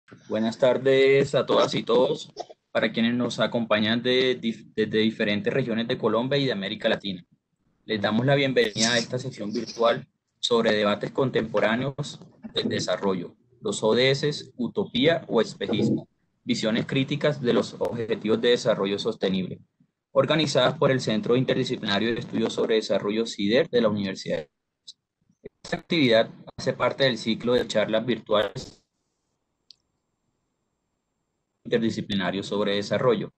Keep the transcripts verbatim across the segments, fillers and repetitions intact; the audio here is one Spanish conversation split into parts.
Buenas tardes a todas y todos, para quienes nos acompañan de, dif- desde diferentes regiones de Colombia y de América Latina. Les damos la bienvenida a esta sesión virtual sobre debates contemporáneos del desarrollo, los O D S, utopía o espejismo, visiones críticas de los Objetivos de Desarrollo Sostenible, organizadas por el Centro Interdisciplinario de Estudios sobre Desarrollo CIDER de la Universidad. Esta actividad hace parte del ciclo de charlas virtuales interdisciplinarios sobre desarrollo.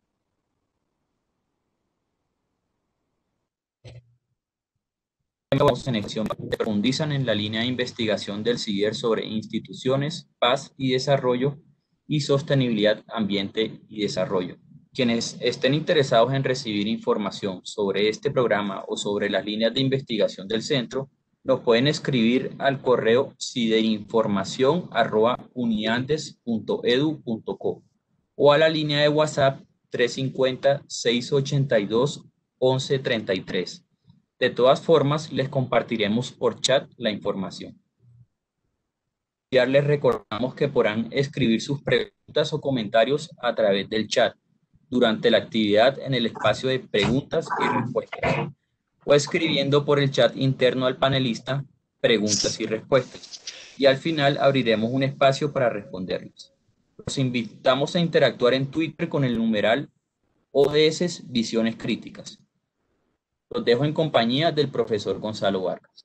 En acción profundizan en la línea de investigación del CIDER sobre instituciones, paz y desarrollo y sostenibilidad, ambiente y desarrollo. Quienes estén interesados en recibir información sobre este programa o sobre las líneas de investigación del centro, nos pueden escribir al correo siderinformación arroba uniandes punto edu punto co o a la línea de WhatsApp trescientos cincuenta, seiscientos ochenta y dos, once treinta y tres. De todas formas, les compartiremos por chat la información. Ya les recordamos que podrán escribir sus preguntas o comentarios a través del chat durante la actividad en el espacio de preguntas y respuestas o escribiendo por el chat interno al panelista preguntas y respuestas. Y al final abriremos un espacio para responderles. Los invitamos a interactuar en Twitter con el numeral O D S Visiones Críticas. Los dejo en compañía del profesor Gonzalo Vargas.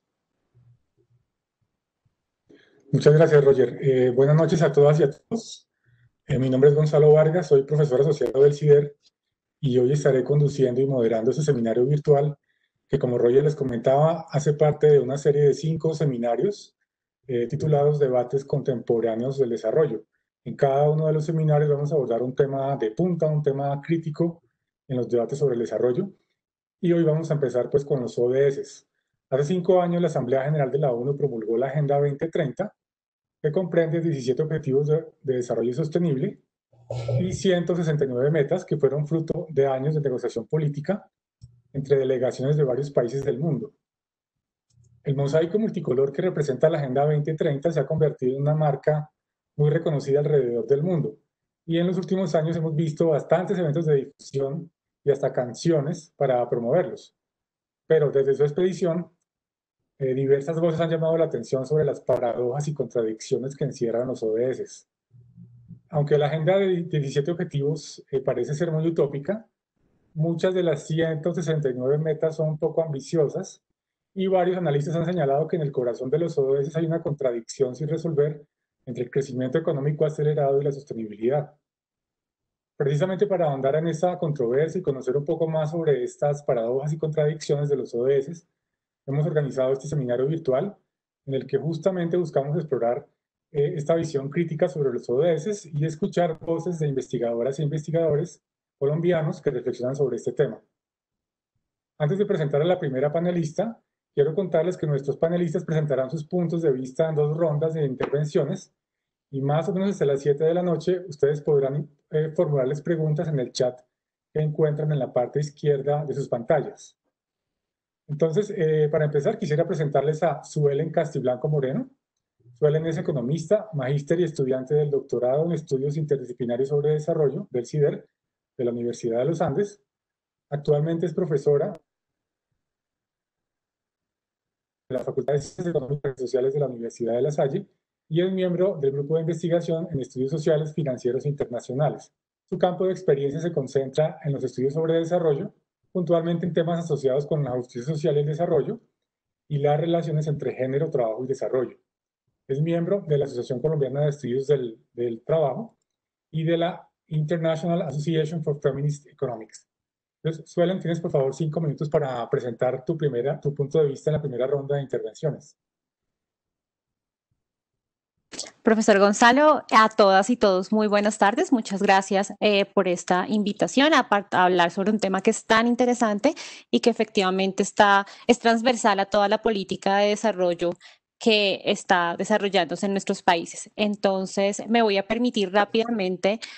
Muchas gracias, Roger. Eh, buenas noches a todas y a todos. Eh, mi nombre es Gonzalo Vargas, soy profesor asociado del CIDER y hoy estaré conduciendo y moderando este seminario virtual que, como Roger les comentaba, hace parte de una serie de cinco seminarios eh, titulados Debates Contemporáneos del Desarrollo. En cada uno de los seminarios vamos a abordar un tema de punta, un tema crítico en los debates sobre el desarrollo. Y hoy vamos a empezar pues con los O D S. Hace cinco años la Asamblea General de la ONU promulgó la Agenda veinte treinta, que comprende diecisiete Objetivos de, de Desarrollo Sostenible y ciento sesenta y nueve metas que fueron fruto de años de negociación política entre delegaciones de varios países del mundo. El mosaico multicolor que representa la Agenda veinte treinta se ha convertido en una marca muy reconocida alrededor del mundo. Y en los últimos años hemos visto bastantes eventos de difusión y hasta canciones para promoverlos. Pero desde su expedición, eh, diversas voces han llamado la atención sobre las paradojas y contradicciones que encierran los O D S. Aunque la agenda de diecisiete objetivos eh, parece ser muy utópica, muchas de las ciento sesenta y nueve metas son poco ambiciosas y varios analistas han señalado que en el corazón de los O D S hay una contradicción sin resolver entre el crecimiento económico acelerado y la sostenibilidad. Precisamente para ahondar en esta controversia y conocer un poco más sobre estas paradojas y contradicciones de los O D S, hemos organizado este seminario virtual en el que justamente buscamos explorar eh, esta visión crítica sobre los O D S y escuchar voces de investigadoras e investigadores colombianos que reflexionan sobre este tema. Antes de presentar a la primera panelista, quiero contarles que nuestros panelistas presentarán sus puntos de vista en dos rondas de intervenciones y más o menos hasta las siete de la noche ustedes podrán eh, formularles preguntas en el chat que encuentran en la parte izquierda de sus pantallas. Entonces, eh, para empezar, quisiera presentarles a Suelen Castiblanco Moreno. Suelen es economista, magíster y estudiante del doctorado en estudios interdisciplinarios sobre desarrollo del CIDER de la Universidad de los Andes. Actualmente es profesora de la Facultad de Ciencias Económicas y Sociales de la Universidad de La Salle y es miembro del Grupo de Investigación en Estudios Sociales Financieros Internacionales. Su campo de experiencia se concentra en los estudios sobre desarrollo, puntualmente en temas asociados con la justicia social y el desarrollo y las relaciones entre género, trabajo y desarrollo. Es miembro de la Asociación Colombiana de Estudios del, del Trabajo y de la International Association for Feminist Economics. Entonces, Suelen, tienes por favor cinco minutos para presentar tu, primera, tu punto de vista en la primera ronda de intervenciones. Profesor Gonzalo, a todas y todos muy buenas tardes. Muchas gracias eh, por esta invitación a, a hablar sobre un tema que es tan interesante y que efectivamente está, es transversal a toda la política de desarrollo que está desarrollándose en nuestros países. Entonces, me voy a permitir rápidamente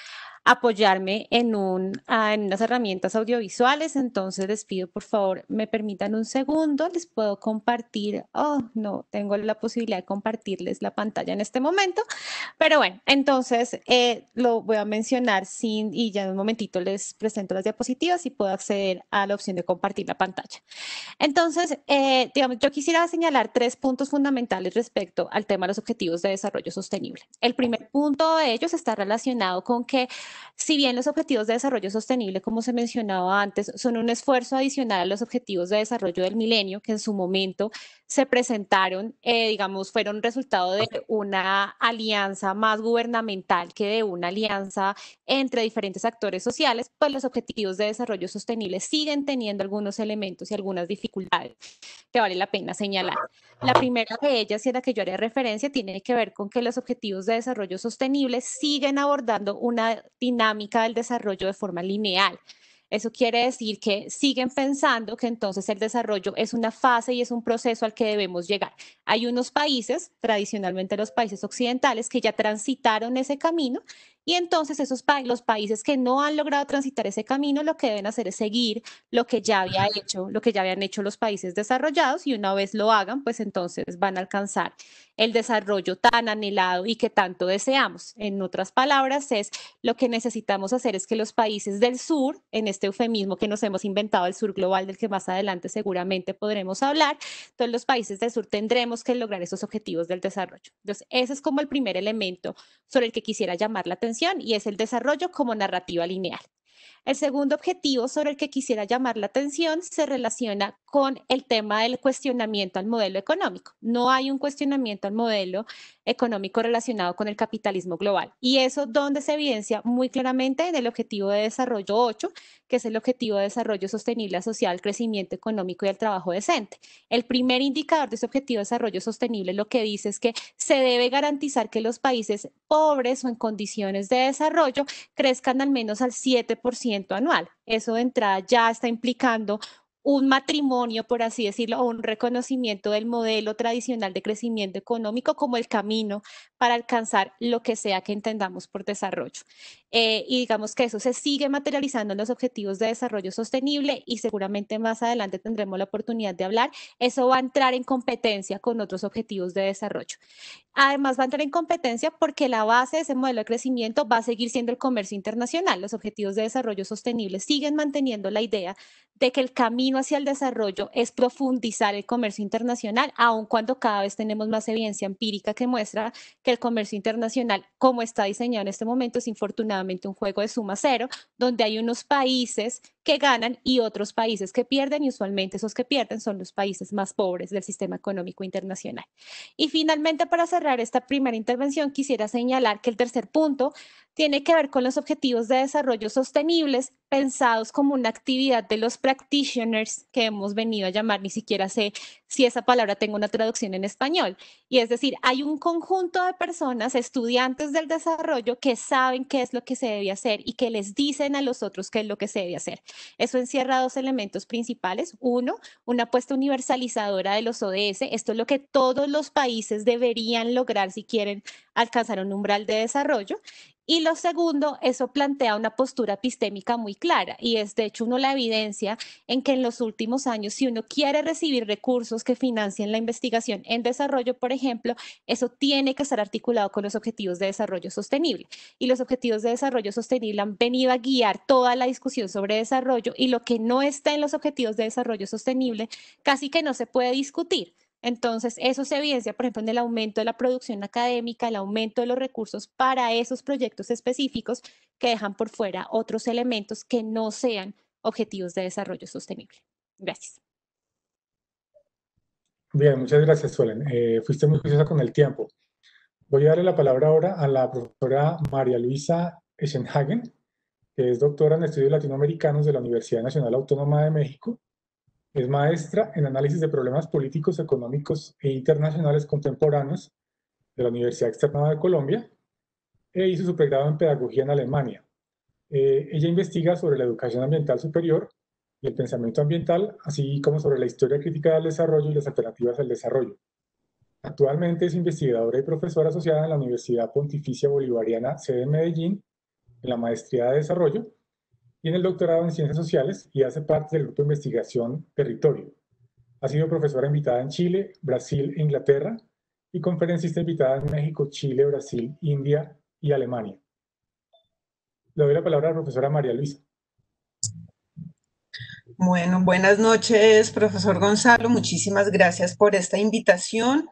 apoyarme en, un, ah, en unas herramientas audiovisuales, entonces les pido por favor me permitan un segundo, les puedo compartir, oh no, tengo la posibilidad de compartirles la pantalla en este momento, pero bueno, entonces eh, lo voy a mencionar sin, y ya en un momentito les presento las diapositivas y puedo acceder a la opción de compartir la pantalla. Entonces, eh, digamos, yo quisiera señalar tres puntos fundamentales respecto al tema de los objetivos de desarrollo sostenible. El primer punto de ellos está relacionado con que, si bien los objetivos de desarrollo sostenible, como se mencionaba antes, son un esfuerzo adicional a los objetivos de desarrollo del milenio, que en su momento se presentaron, eh, digamos, fueron resultado de una alianza más gubernamental que de una alianza entre diferentes actores sociales, pues los objetivos de desarrollo sostenible siguen teniendo algunos elementos y algunas dificultades que vale la pena señalar. La primera de ellas, y a la que yo haré referencia, tiene que ver con que los objetivos de desarrollo sostenible siguen abordando una dinámica del desarrollo de forma lineal. Eso quiere decir que siguen pensando que entonces el desarrollo es una fase y es un proceso al que debemos llegar. Hay unos países, tradicionalmente los países occidentales, que ya transitaron ese camino y entonces esos pa los países que no han logrado transitar ese camino lo que deben hacer es seguir lo que ya había hecho, lo que ya habían hecho los países desarrollados y una vez lo hagan, pues entonces van a alcanzar el desarrollo tan anhelado y que tanto deseamos. En otras palabras, es lo que necesitamos hacer es que los países del sur, en este eufemismo que nos hemos inventado, el sur global, del que más adelante seguramente podremos hablar, entonces los países del sur tendremos que lograr esos objetivos del desarrollo. Entonces, ese es como el primer elemento sobre el que quisiera llamar la atención y es el desarrollo como narrativa lineal. El segundo objetivo sobre el que quisiera llamar la atención se relaciona con el tema del cuestionamiento al modelo económico. No hay un cuestionamiento al modelo económico relacionado con el capitalismo global. Y eso donde se evidencia muy claramente en el objetivo de desarrollo ocho, que es el objetivo de desarrollo sostenible social, crecimiento económico y el trabajo decente. El primer indicador de ese objetivo de desarrollo sostenible lo que dice es que se debe garantizar que los países pobres o en condiciones de desarrollo crezcan al menos al siete por ciento anual. Eso de entrada ya está implicando un matrimonio, por así decirlo, o un reconocimiento del modelo tradicional de crecimiento económico como el camino para alcanzar lo que sea que entendamos por desarrollo. Eh, y digamos que eso se sigue materializando en los objetivos de desarrollo sostenible y seguramente más adelante tendremos la oportunidad de hablar. Eso va a entrar en competencia con otros objetivos de desarrollo. Además va a entrar en competencia porque la base de ese modelo de crecimiento va a seguir siendo el comercio internacional. Los objetivos de desarrollo sostenible siguen manteniendo la idea de que el camino hacia el desarrollo es profundizar el comercio internacional, aun cuando cada vez tenemos más evidencia empírica que muestra que el comercio internacional, como está diseñado en este momento, es infortunadamente un juego de suma cero, donde hay unos países que ganan y otros países que pierden, y usualmente esos que pierden son los países más pobres del sistema económico internacional. Y finalmente, para cerrar esta primera intervención, quisiera señalar que el tercer punto tiene que ver con los objetivos de desarrollo sostenibles pensados como una actividad de los practitioners que hemos venido a llamar, ni siquiera sé si esa palabra tenga una traducción en español. Y es decir, hay un conjunto de personas, estudiantes del desarrollo, que saben qué es lo que se debe hacer y que les dicen a los otros qué es lo que se debe hacer. Eso encierra dos elementos principales. Uno, una apuesta universalizadora de los O D S. Esto es lo que todos los países deberían lograr si quieren alcanzar un umbral de desarrollo. Y lo segundo, eso plantea una postura epistémica muy clara y es de hecho uno la evidencia en que en los últimos años, si uno quiere recibir recursos que financien la investigación en desarrollo, por ejemplo, eso tiene que estar articulado con los objetivos de desarrollo sostenible. Y los objetivos de desarrollo sostenible han venido a guiar toda la discusión sobre desarrollo y lo que no está en los objetivos de desarrollo sostenible casi que no se puede discutir. Entonces, eso se evidencia, por ejemplo, en el aumento de la producción académica, el aumento de los recursos para esos proyectos específicos que dejan por fuera otros elementos que no sean objetivos de desarrollo sostenible. Gracias. Bien, muchas gracias, Suelen. Eh, fuiste muy juiciosa con el tiempo. Voy a darle la palabra ahora a la profesora María Luisa Eschenhagen, que es doctora en estudios latinoamericanos de la Universidad Nacional Autónoma de México. Es maestra en análisis de problemas políticos, económicos e internacionales contemporáneos de la Universidad Externada de Colombia e hizo su pregrado en pedagogía en Alemania. Eh, ella investiga sobre la educación ambiental superior y el pensamiento ambiental, así como sobre la historia crítica del desarrollo y las alternativas al desarrollo. Actualmente es investigadora y profesora asociada en la Universidad Pontificia Bolivariana, sede en Medellín, en la maestría de desarrollo y en el doctorado en ciencias sociales y hace parte del grupo de investigación Territorio. Ha sido profesora invitada en Chile, Brasil e Inglaterra y conferencista invitada en México, Chile, Brasil, India y Alemania. Le doy la palabra a la profesora María Luisa. Bueno, buenas noches, profesor Gonzalo. Muchísimas gracias por esta invitación.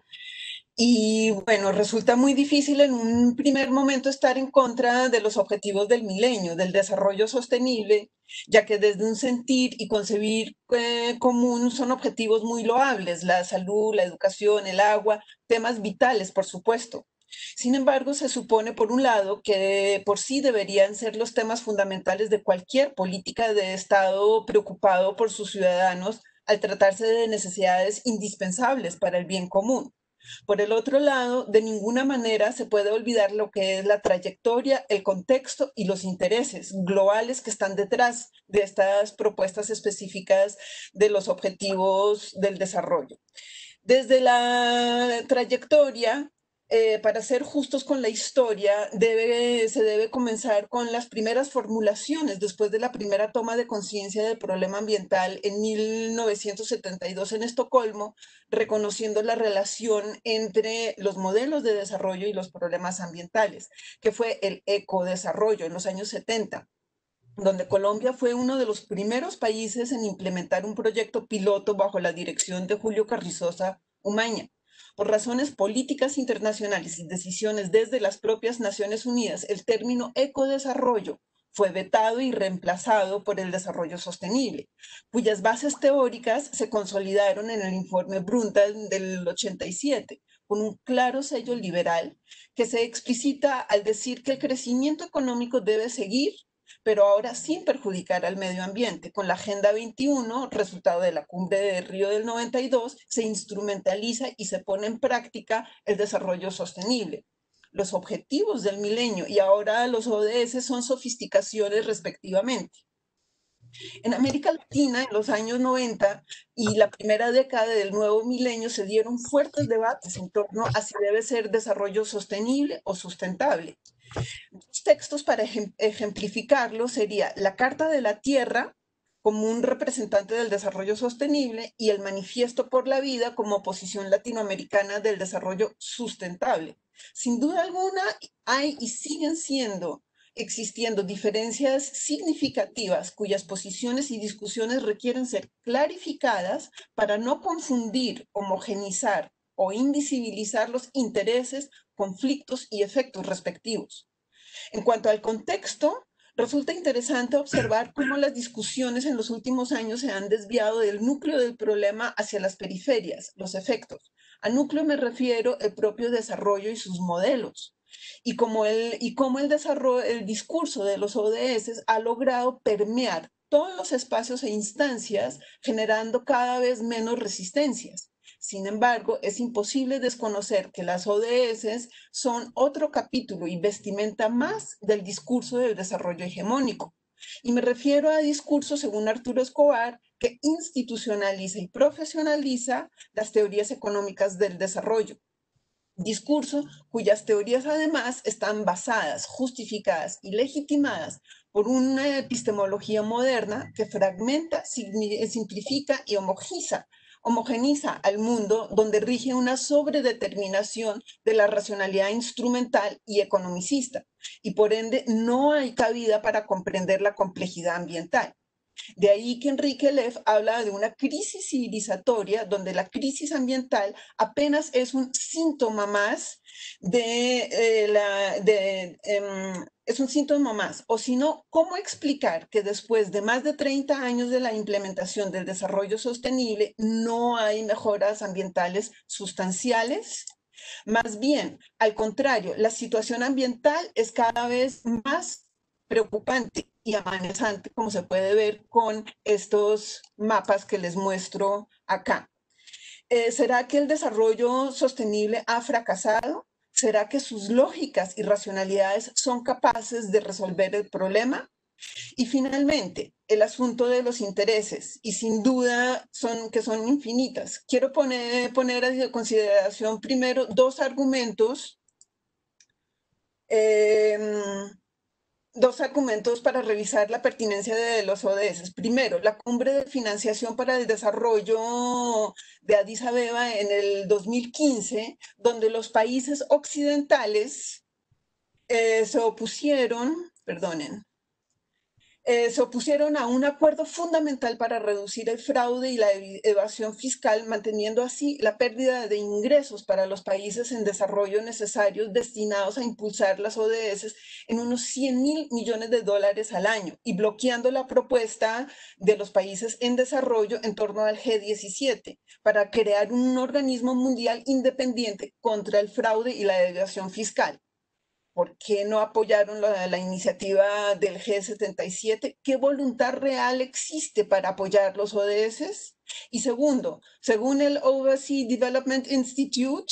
Y bueno, resulta muy difícil en un primer momento estar en contra de los objetivos del milenio, del desarrollo sostenible, ya que desde un sentir y concebir eh, común son objetivos muy loables, la salud, la educación, el agua, temas vitales, por supuesto. Sin embargo, se supone, por un lado, que por sí deberían ser los temas fundamentales de cualquier política de Estado preocupado por sus ciudadanos al tratarse de necesidades indispensables para el bien común. Por el otro lado, de ninguna manera se puede olvidar lo que es la trayectoria, el contexto y los intereses globales que están detrás de estas propuestas específicas de los objetivos del desarrollo. Desde la trayectoria, eh, para ser justos con la historia, debe, se debe comenzar con las primeras formulaciones después de la primera toma de conciencia del problema ambiental en mil novecientos setenta y dos en Estocolmo, reconociendo la relación entre los modelos de desarrollo y los problemas ambientales, que fue el ecodesarrollo en los años setenta. Donde Colombia fue uno de los primeros países en implementar un proyecto piloto bajo la dirección de Julio Carrizosa Umaña. Por razones políticas internacionales y decisiones desde las propias Naciones Unidas, el término ecodesarrollo fue vetado y reemplazado por el desarrollo sostenible, cuyas bases teóricas se consolidaron en el informe Brundtland del ochenta y siete, con un claro sello liberal que se explicita al decir que el crecimiento económico debe seguir, pero ahora sin perjudicar al medio ambiente. Con la Agenda veintiuno, resultado de la Cumbre de Río del noventa y dos, se instrumentaliza y se pone en práctica el desarrollo sostenible. Los objetivos del milenio y ahora los O D S son sofisticaciones respectivamente. En América Latina, en los años noventa y la primera década del nuevo milenio, se dieron fuertes debates en torno a si debe ser desarrollo sostenible o sustentable. Dos textos para ejemplificarlo sería la Carta de la Tierra como un representante del desarrollo sostenible y el Manifiesto por la Vida como posición latinoamericana del desarrollo sustentable. Sin duda alguna hay y siguen siendo existiendo diferencias significativas cuyas posiciones y discusiones requieren ser clarificadas para no confundir, homogenizar o invisibilizar los intereses, conflictos y efectos respectivos. En cuanto al contexto, resulta interesante observar cómo las discusiones en los últimos años se han desviado del núcleo del problema hacia las periferias, los efectos. A núcleo me refiero el propio desarrollo y sus modelos. Y cómo el, y cómo el, desarrollo, el discurso de los O D S ha logrado permear todos los espacios e instancias, generando cada vez menos resistencias. Sin embargo, es imposible desconocer que las O D S son otro capítulo y vestimenta más del discurso del desarrollo hegemónico. Y me refiero a discurso, según Arturo Escobar, que institucionaliza y profesionaliza las teorías económicas del desarrollo. Discurso cuyas teorías además están basadas, justificadas y legitimadas por una epistemología moderna que fragmenta, simplifica y homogeniza homogeniza al mundo, donde rige una sobredeterminación de la racionalidad instrumental y economicista, y por ende no hay cabida para comprender la complejidad ambiental. De ahí que Enrique Leff habla de una crisis civilizatoria donde la crisis ambiental apenas es un síntoma más de eh, la... De, eh, es un síntoma más, o si no, ¿cómo explicar que después de más de treinta años de la implementación del desarrollo sostenible no hay mejoras ambientales sustanciales? Más bien, al contrario, la situación ambiental es cada vez más preocupante y amenazante, como se puede ver con estos mapas que les muestro acá. Eh, ¿Será que el desarrollo sostenible ha fracasado? ¿Será que sus lógicas y racionalidades son capaces de resolver el problema? Y finalmente, el asunto de los intereses, y sin duda son, que son infinitas. Quiero poner, poner a consideración primero dos argumentos eh, dos argumentos para revisar la pertinencia de los O D S. Primero, la cumbre de financiación para el desarrollo de Addis Abeba en el dos mil quince, donde los países occidentales eh, se opusieron, perdonen, Eh, se opusieron a un acuerdo fundamental para reducir el fraude y la evasión fiscal, manteniendo así la pérdida de ingresos para los países en desarrollo necesarios destinados a impulsar las O D S en unos cien mil millones de dólares al año y bloqueando la propuesta de los países en desarrollo en torno al G diecisiete para crear un organismo mundial independiente contra el fraude y la evasión fiscal. ¿Por qué no apoyaron la, la iniciativa del G setenta y siete? ¿Qué voluntad real existe para apoyar los O D S? Y segundo, según el Overseas Development Institute,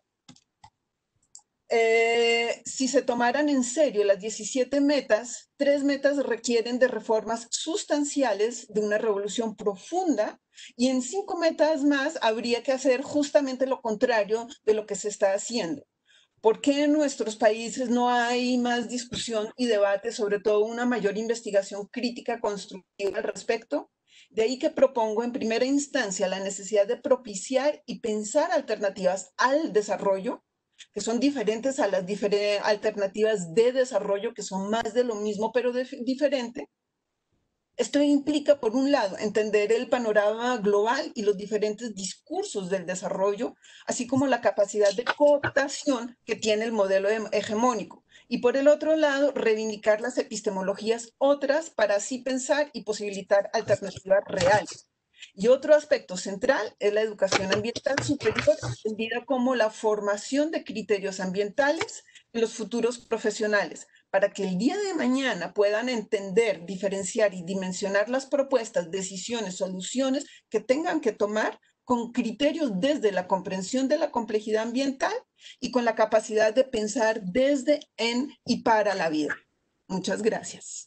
eh, si se tomaran en serio las diecisiete metas, tres metas requieren de reformas sustanciales, de una revolución profunda, y en cinco metas más habría que hacer justamente lo contrario de lo que se está haciendo. ¿Por qué en nuestros países no hay más discusión y debate, sobre todo una mayor investigación crítica constructiva al respecto? De ahí que propongo en primera instancia la necesidad de propiciar y pensar alternativas al desarrollo, que son diferentes a las diferentes alternativas de desarrollo, que son más de lo mismo, pero diferente. Esto implica, por un lado, entender el panorama global y los diferentes discursos del desarrollo, así como la capacidad de cooptación que tiene el modelo hegemónico. Y por el otro lado, reivindicar las epistemologías otras para así pensar y posibilitar alternativas reales. Y otro aspecto central es la educación ambiental superior, entendida como la formación de criterios ambientales en los futuros profesionales, para que el día de mañana puedan entender, diferenciar y dimensionar las propuestas, decisiones, soluciones que tengan que tomar con criterios desde la comprensión de la complejidad ambiental y con la capacidad de pensar desde, en y para la vida. Muchas gracias.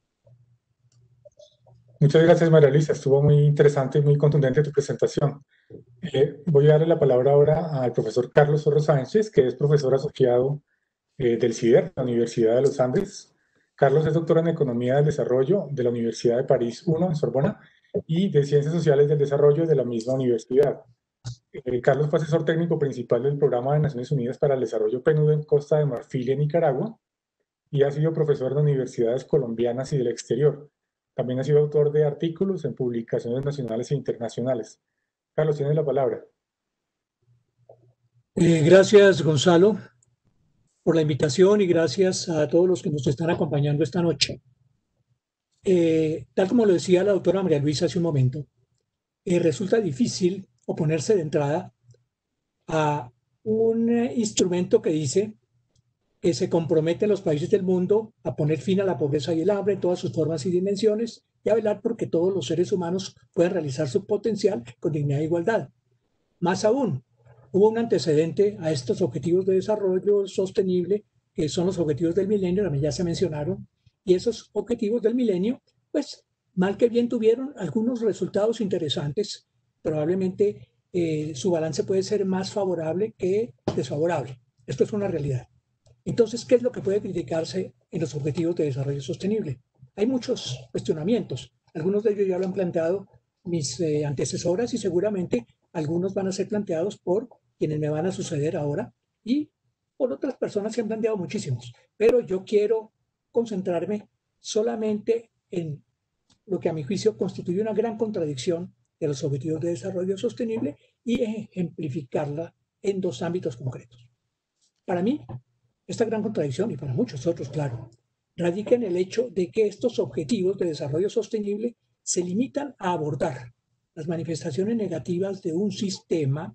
Muchas gracias, María Luisa. Estuvo muy interesante y muy contundente tu presentación. Eh, voy a darle la palabra ahora al profesor Carlos Zorro Sánchez, que es profesor asociado eh, del CIDER, la Universidad de los Andes. Carlos es doctor en Economía del Desarrollo de la Universidad de París uno en Sorbona y de Ciencias Sociales del Desarrollo de la misma universidad. Eh, Carlos fue asesor técnico principal del Programa de Naciones Unidas para el Desarrollo PNUD en Costa de Marfil y en Nicaragua y ha sido profesor de universidades colombianas y del exterior. También ha sido autor de artículos en publicaciones nacionales e internacionales. Carlos, tienes la palabra. Eh, gracias, Gonzalo, por la invitación y gracias a todos los que nos están acompañando esta noche. Eh, tal como lo decía la doctora María Luisa hace un momento, eh, resulta difícil oponerse de entrada a un eh, instrumento que dice que se compromete en los países del mundo a poner fin a la pobreza y el hambre en todas sus formas y dimensiones y a velar porque todos los seres humanos puedan realizar su potencial con dignidad e igualdad. Más aún, hubo un antecedente a estos objetivos de desarrollo sostenible, que son los objetivos del milenio, también ya se mencionaron, y esos objetivos del milenio, pues, mal que bien tuvieron algunos resultados interesantes. Probablemente eh, su balance puede ser más favorable que desfavorable. Esto es una realidad. Entonces, ¿qué es lo que puede criticarse en los objetivos de desarrollo sostenible? Hay muchos cuestionamientos. Algunos de ellos ya lo han planteado mis eh, antecesoras y seguramente algunos van a ser planteados por quienes me van a suceder ahora y por otras personas que han planteado muchísimos. Pero yo quiero concentrarme solamente en lo que a mi juicio constituye una gran contradicción de los objetivos de desarrollo sostenible y ejemplificarla en dos ámbitos concretos. Para mí, esta gran contradicción, y para muchos otros, claro, radica en el hecho de que estos objetivos de desarrollo sostenible se limitan a abordar las manifestaciones negativas de un sistema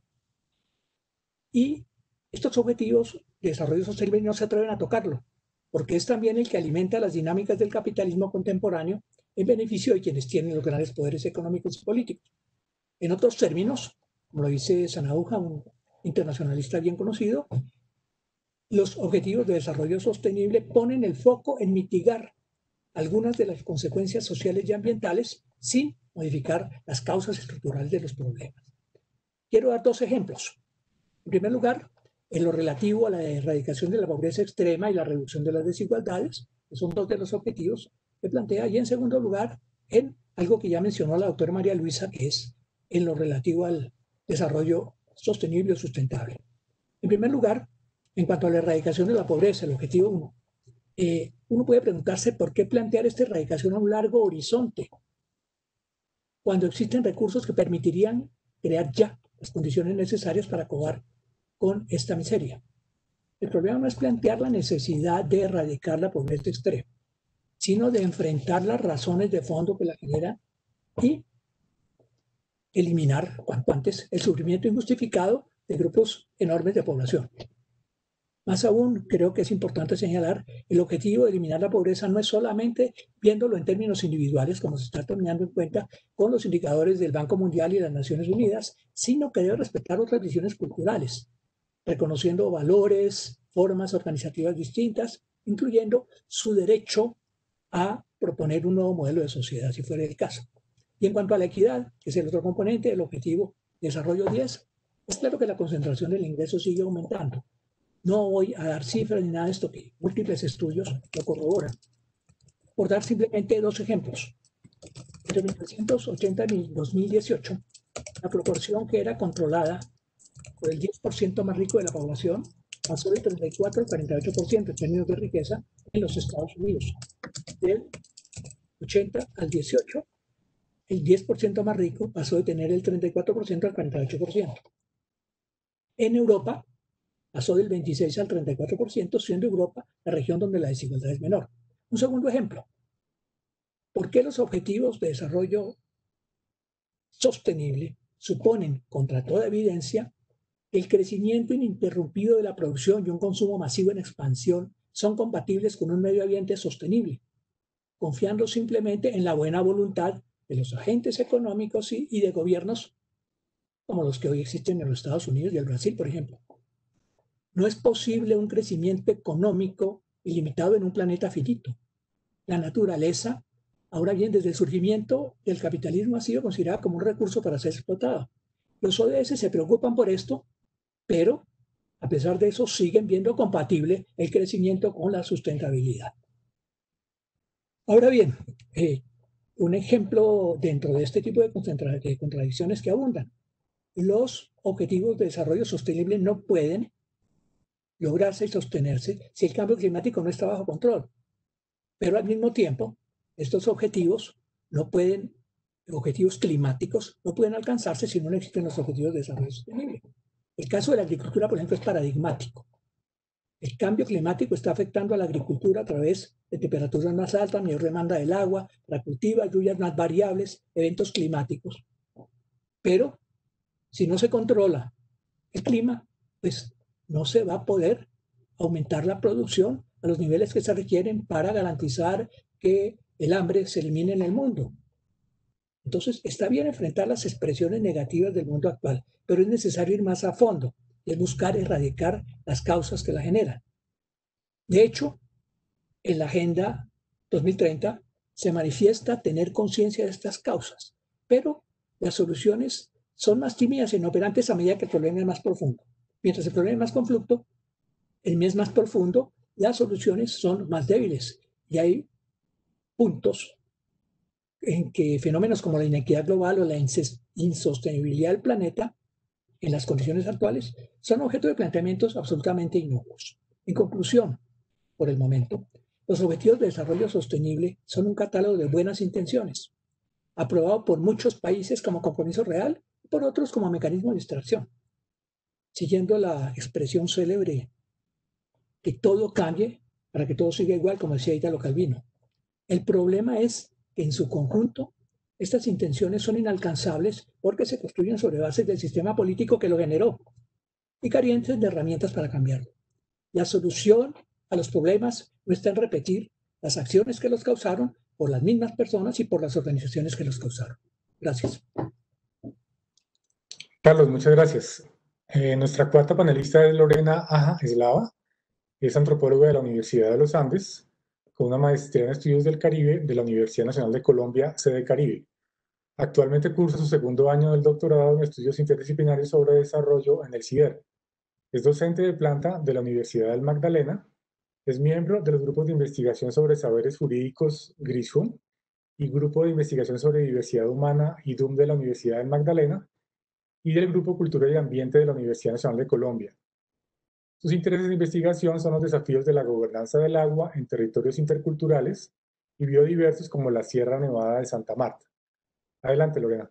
y estos objetivos de desarrollo sostenible no se atreven a tocarlo, porque es también el que alimenta las dinámicas del capitalismo contemporáneo en beneficio de quienes tienen los grandes poderes económicos y políticos. En otros términos, como lo dice Sanauja, un internacionalista bien conocido, los objetivos de desarrollo sostenible ponen el foco en mitigar algunas de las consecuencias sociales y ambientales sin modificar las causas estructurales de los problemas. Quiero dar dos ejemplos. En primer lugar, en lo relativo a la erradicación de la pobreza extrema y la reducción de las desigualdades, que son dos de los objetivos que plantea, y en segundo lugar, en algo que ya mencionó la doctora María Luisa, que es en lo relativo al desarrollo sostenible o sustentable. En primer lugar, en cuanto a la erradicación de la pobreza, el objetivo uno, eh, uno puede preguntarse por qué plantear esta erradicación a un largo horizonte, cuando existen recursos que permitirían crear ya las condiciones necesarias para acabar con esta miseria. El problema no es plantear la necesidad de erradicar la pobreza extrema, sino de enfrentar las razones de fondo que la generan y eliminar cuanto antes el sufrimiento injustificado de grupos enormes de población. Más aún, creo que es importante señalar, el objetivo de eliminar la pobreza no es solamente viéndolo en términos individuales, como se está tomando en cuenta con los indicadores del Banco Mundial y las Naciones Unidas, sino que debe respetar otras visiones culturales, reconociendo valores, formas organizativas distintas, incluyendo su derecho a proponer un nuevo modelo de sociedad, si fuera el caso. Y en cuanto a la equidad, que es el otro componente del objetivo de desarrollo diez, es claro que la concentración del ingreso sigue aumentando. No voy a dar cifras ni nada de esto, que múltiples estudios lo corroboran. Por dar simplemente dos ejemplos. Entre mil novecientos ochenta y dos mil dieciocho, la proporción que era controlada por el diez por ciento más rico de la población pasó del treinta y cuatro al cuarenta y ocho por ciento en términos de riqueza en los Estados Unidos. Del ochenta al dieciocho, el diez por ciento más rico pasó de tener el treinta y cuatro por ciento al cuarenta y ocho por ciento. En Europa, pasó del veintiséis al treinta y cuatro por ciento, siendo Europa la región donde la desigualdad es menor. Un segundo ejemplo. ¿Por qué los objetivos de desarrollo sostenible suponen, contra toda evidencia, el crecimiento ininterrumpido de la producción y un consumo masivo en expansión son compatibles con un medio ambiente sostenible, confiando simplemente en la buena voluntad de los agentes económicos y, y de gobiernos como los que hoy existen en los Estados Unidos y el Brasil, por ejemplo? No es posible un crecimiento económico ilimitado en un planeta finito. La naturaleza, ahora bien, desde el surgimiento del capitalismo ha sido considerada como un recurso para ser explotado. Los O D S se preocupan por esto, pero a pesar de eso siguen viendo compatible el crecimiento con la sustentabilidad. Ahora bien, eh, un ejemplo dentro de este tipo de, contra de contradicciones que abundan. Los objetivos de desarrollo sostenible no pueden lograrse y sostenerse si el cambio climático no está bajo control. Pero al mismo tiempo, estos objetivos no pueden, objetivos climáticos, no pueden alcanzarse si no existen los objetivos de desarrollo sostenible. El caso de la agricultura, por ejemplo, es paradigmático. El cambio climático está afectando a la agricultura a través de temperaturas más altas, mayor demanda del agua, la cultiva, lluvias más variables, eventos climáticos. Pero si no se controla el clima, pues no se va a poder aumentar la producción a los niveles que se requieren para garantizar que el hambre se elimine en el mundo. Entonces, está bien enfrentar las expresiones negativas del mundo actual, pero es necesario ir más a fondo, y es buscar erradicar las causas que la generan. De hecho, en la Agenda dos mil treinta se manifiesta tener conciencia de estas causas, pero las soluciones son más tímidas e inoperantes a medida que el problema es más profundo. Mientras el problema es más complejo, el mes más profundo, las soluciones son más débiles. Y hay puntos en que fenómenos como la inequidad global o la insostenibilidad del planeta en las condiciones actuales son objeto de planteamientos absolutamente inocuos. En conclusión, por el momento, los Objetivos de Desarrollo Sostenible son un catálogo de buenas intenciones, aprobado por muchos países como compromiso real y por otros como mecanismo de distracción, siguiendo la expresión célebre que todo cambie para que todo siga igual, como decía Italo Calvino. El problema es que en su conjunto estas intenciones son inalcanzables porque se construyen sobre bases del sistema político que lo generó y carentes de herramientas para cambiarlo. La solución a los problemas no está en repetir las acciones que los causaron por las mismas personas y por las organizaciones que los causaron. Gracias. Carlos, muchas gracias. Eh, nuestra cuarta panelista es Lorena Aja Eslava. Es antropóloga de la Universidad de los Andes, con una maestría en estudios del Caribe de la Universidad Nacional de Colombia, sede Caribe. Actualmente cursa su segundo año del doctorado en estudios interdisciplinarios sobre desarrollo en el CIDER. Es docente de planta de la Universidad del Magdalena, Es miembro de los grupos de investigación sobre saberes jurídicos GRISHUM y Grupo de Investigación sobre Diversidad Humana I D U M de la Universidad del Magdalena y del Grupo Cultura y Ambiente de la Universidad Nacional de Colombia. Sus intereses de investigación son los desafíos de la gobernanza del agua en territorios interculturales y biodiversos como la Sierra Nevada de Santa Marta. Adelante, Lorena.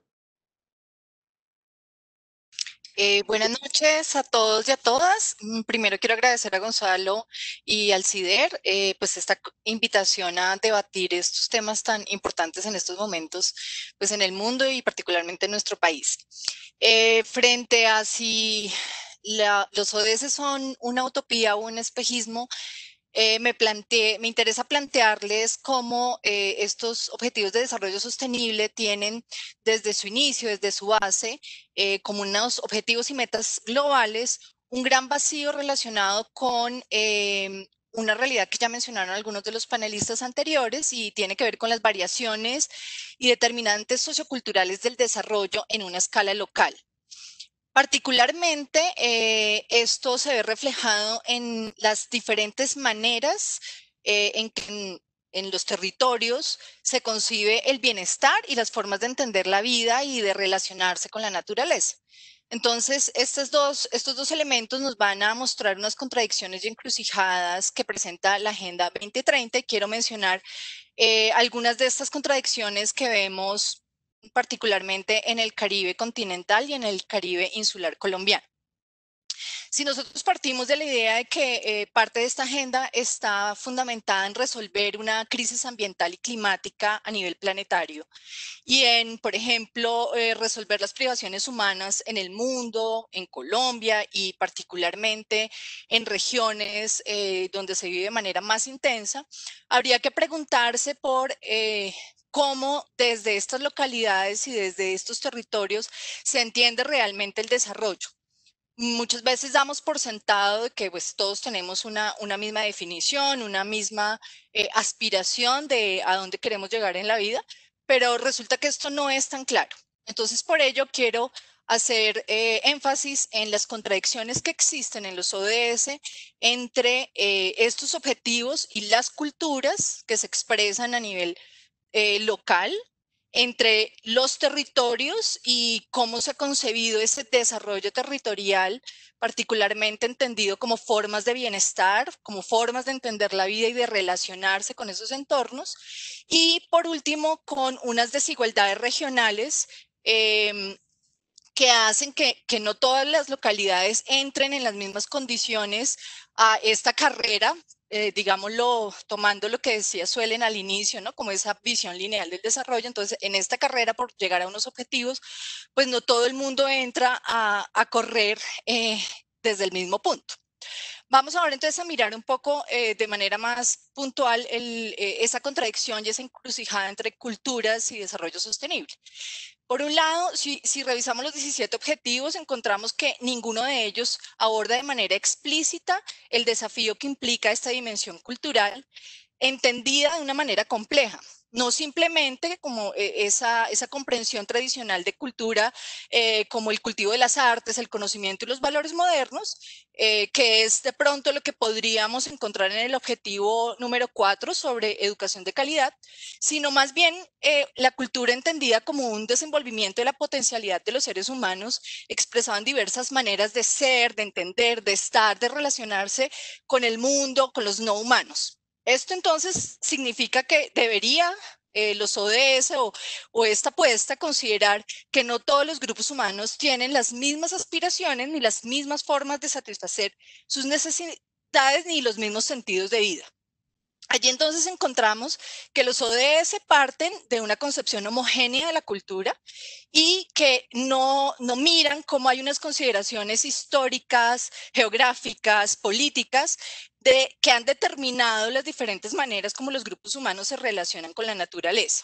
Eh, buenas noches a todos y a todas. Primero quiero agradecer a Gonzalo y al CIDER eh, pues esta invitación a debatir estos temas tan importantes en estos momentos pues en el mundo y particularmente en nuestro país. Eh, frente a si la, los O D S son una utopía o un espejismo, Eh, me, planteé, me interesa plantearles cómo eh, estos objetivos de desarrollo sostenible tienen desde su inicio, desde su base, eh, como unos objetivos y metas globales, un gran vacío relacionado con eh, una realidad que ya mencionaron algunos de los panelistas anteriores y tiene que ver con las variaciones y determinantes socioculturales del desarrollo en una escala local. Particularmente, eh, esto se ve reflejado en las diferentes maneras eh, en que en, en los territorios se concibe el bienestar y las formas de entender la vida y de relacionarse con la naturaleza. Entonces, estos dos, estos dos elementos nos van a mostrar unas contradicciones y encrucijadas que presenta la Agenda veinte treinta y quiero mencionar eh, algunas de estas contradicciones que vemos particularmente en el Caribe continental y en el Caribe insular colombiano. Si nosotros partimos de la idea de que eh, parte de esta agenda está fundamentada en resolver una crisis ambiental y climática a nivel planetario y en, por ejemplo, eh, resolver las privaciones humanas en el mundo, en Colombia y particularmente en regiones eh, donde se vive de manera más intensa, habría que preguntarse por eh, cómo desde estas localidades y desde estos territorios se entiende realmente el desarrollo. Muchas veces damos por sentado de que pues, todos tenemos una, una misma definición, una misma eh, aspiración de a dónde queremos llegar en la vida, pero resulta que esto no es tan claro. Entonces, por ello quiero hacer eh, énfasis en las contradicciones que existen en los O D S entre eh, estos objetivos y las culturas que se expresan a nivel Eh, local, entre los territorios y cómo se ha concebido ese desarrollo territorial, particularmente entendido como formas de bienestar, como formas de entender la vida y de relacionarse con esos entornos. Y por último, con unas desigualdades regionales eh, que hacen que, que no todas las localidades entren en las mismas condiciones a esta carrera, eh, digámoslo, tomando lo que decía Suelen al inicio, ¿no? Como esa visión lineal del desarrollo. Entonces, en esta carrera, por llegar a unos objetivos, pues no todo el mundo entra a, a correr eh, desde el mismo punto. Vamos ahora entonces a mirar un poco eh, de manera más puntual el, eh, esa contradicción y esa encrucijada entre culturas y desarrollo sostenible. Por un lado, si, si revisamos los diecisiete objetivos, encontramos que ninguno de ellos aborda de manera explícita el desafío que implica esta dimensión cultural, entendida de una manera compleja. No simplemente como eh, esa, esa comprensión tradicional de cultura, eh, como el cultivo de las artes, el conocimiento y los valores modernos, eh, que es de pronto lo que podríamos encontrar en el objetivo número cuatro sobre educación de calidad, sino más bien eh, la cultura entendida como un desenvolvimiento de la potencialidad de los seres humanos, expresado en diversas maneras de ser, de entender, de estar, de relacionarse con el mundo, con los no humanos. Esto entonces significa que debería eh, los O D S o, o esta apuesta considerar que no todos los grupos humanos tienen las mismas aspiraciones ni las mismas formas de satisfacer sus necesidades ni los mismos sentidos de vida. Allí entonces encontramos que los O D S parten de una concepción homogénea de la cultura y que no, no miran cómo hay unas consideraciones históricas, geográficas, políticas, de, que han determinado las diferentes maneras como los grupos humanos se relacionan con la naturaleza.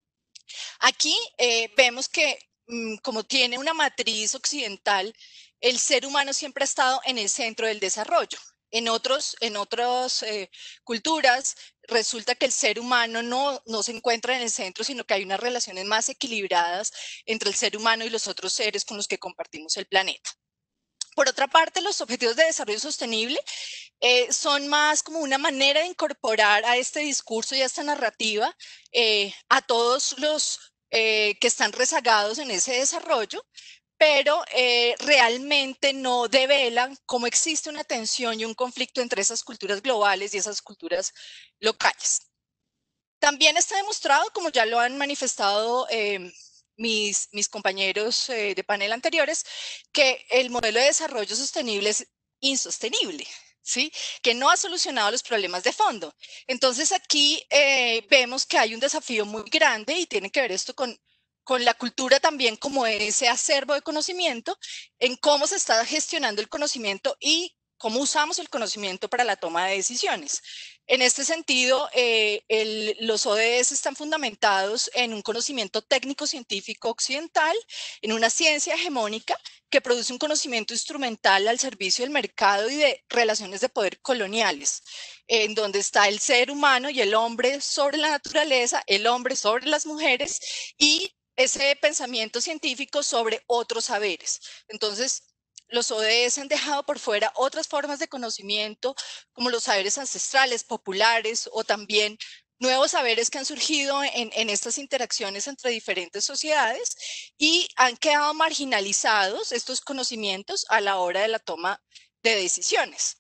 Aquí eh, vemos que mmm, como tiene una matriz occidental, el ser humano siempre ha estado en el centro del desarrollo. En, otros, en otras eh, culturas resulta que el ser humano no, no se encuentra en el centro, sino que hay unas relaciones más equilibradas entre el ser humano y los otros seres con los que compartimos el planeta. Por otra parte, los objetivos de desarrollo sostenible eh, son más como una manera de incorporar a este discurso y a esta narrativa eh, a todos los eh, que están rezagados en ese desarrollo, pero eh, realmente no develan cómo existe una tensión y un conflicto entre esas culturas globales y esas culturas locales. También está demostrado, como ya lo han manifestado eh, mis, mis compañeros eh, de panel anteriores, que el modelo de desarrollo sostenible es insostenible, ¿sí? Que no ha solucionado los problemas de fondo. Entonces aquí eh, vemos que hay un desafío muy grande y tiene que ver esto con, con la cultura también como ese acervo de conocimiento, en cómo se está gestionando el conocimiento y cómo usamos el conocimiento para la toma de decisiones. En este sentido, eh, el, los O D S están fundamentados en un conocimiento técnico-científico occidental, en una ciencia hegemónica que produce un conocimiento instrumental al servicio del mercado y de relaciones de poder coloniales, en donde está el ser humano y el hombre sobre la naturaleza, el hombre sobre las mujeres y ese pensamiento científico sobre otros saberes. Entonces, los O D S han dejado por fuera otras formas de conocimiento, como los saberes ancestrales, populares, o también nuevos saberes que han surgido en, en estas interacciones entre diferentes sociedades y han quedado marginalizados estos conocimientos a la hora de la toma de decisiones.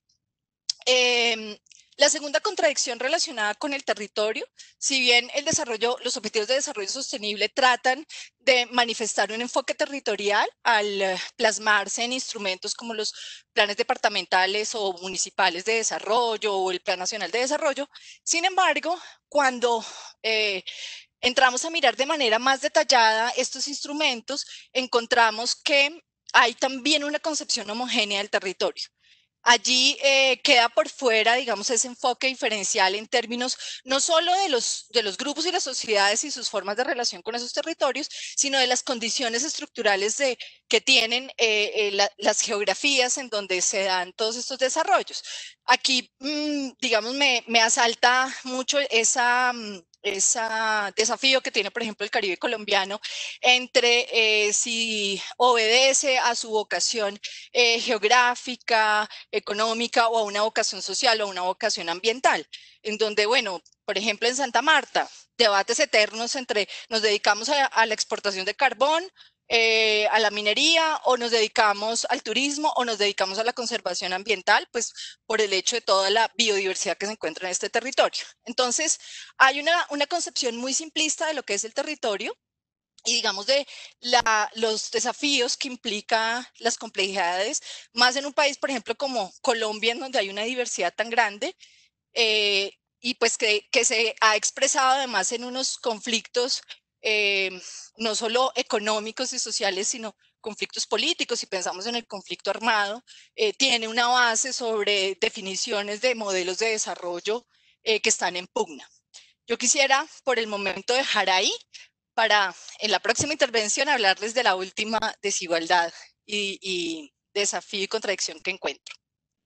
Eh, La segunda contradicción relacionada con el territorio, si bien el desarrollo, los objetivos de desarrollo sostenible tratan de manifestar un enfoque territorial al plasmarse en instrumentos como los planes departamentales o municipales de desarrollo o el Plan Nacional de Desarrollo, sin embargo, cuando eh, entramos a mirar de manera más detallada estos instrumentos, encontramos que hay también una concepción homogénea del territorio. Allí eh, queda por fuera, digamos, ese enfoque diferencial en términos no solo de los, de los grupos y las sociedades y sus formas de relación con esos territorios, sino de las condiciones estructurales de, que tienen eh, eh, la, las geografías en donde se dan todos estos desarrollos. Aquí, mmm, digamos, me, me asalta mucho esa... Mmm, ese desafío que tiene, por ejemplo, el Caribe colombiano entre eh, si obedece a su vocación eh, geográfica, económica o a una vocación social o a una vocación ambiental, en donde, bueno, por ejemplo, en Santa Marta, debates eternos entre nos dedicamos a, a la exportación de carbón, eh, a la minería, o nos dedicamos al turismo, o nos dedicamos a la conservación ambiental, pues por el hecho de toda la biodiversidad que se encuentra en este territorio. Entonces, hay una, una concepción muy simplista de lo que es el territorio, y digamos de la, los desafíos que implica las complejidades, más en un país, por ejemplo, como Colombia, en donde hay una diversidad tan grande, eh, y pues que, que se ha expresado además en unos conflictos eh, no solo económicos y sociales, sino conflictos políticos. Si pensamos en el conflicto armado, eh, tiene una base sobre definiciones de modelos de desarrollo eh, que están en pugna. Yo quisiera por el momento dejar ahí para en la próxima intervención hablarles de la última desigualdad y, y desafío y contradicción que encuentro.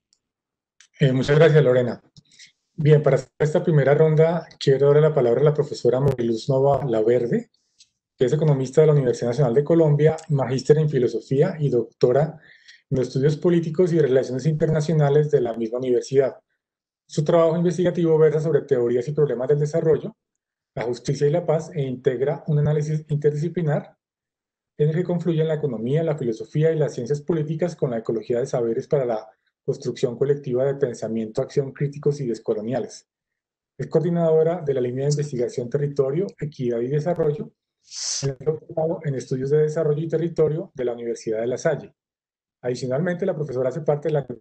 Eh, muchas gracias, Lorena. Bien, para esta primera ronda quiero darle la palabra a la profesora Mariluz Nova Laverde, que es economista de la Universidad Nacional de Colombia, magíster en filosofía y doctora en estudios políticos y relaciones internacionales de la misma universidad. Su trabajo investigativo versa sobre teorías y problemas del desarrollo, la justicia y la paz, e integra un análisis interdisciplinar en el que confluyen la economía, la filosofía y las ciencias políticas con la ecología de saberes para la construcción colectiva de pensamiento, acción críticos y descoloniales. Es coordinadora de la línea de investigación Territorio, Equidad y Desarrollo en el doctorado en Estudios de Desarrollo y Territorio de la Universidad de La Salle. Adicionalmente, la profesora hace parte de la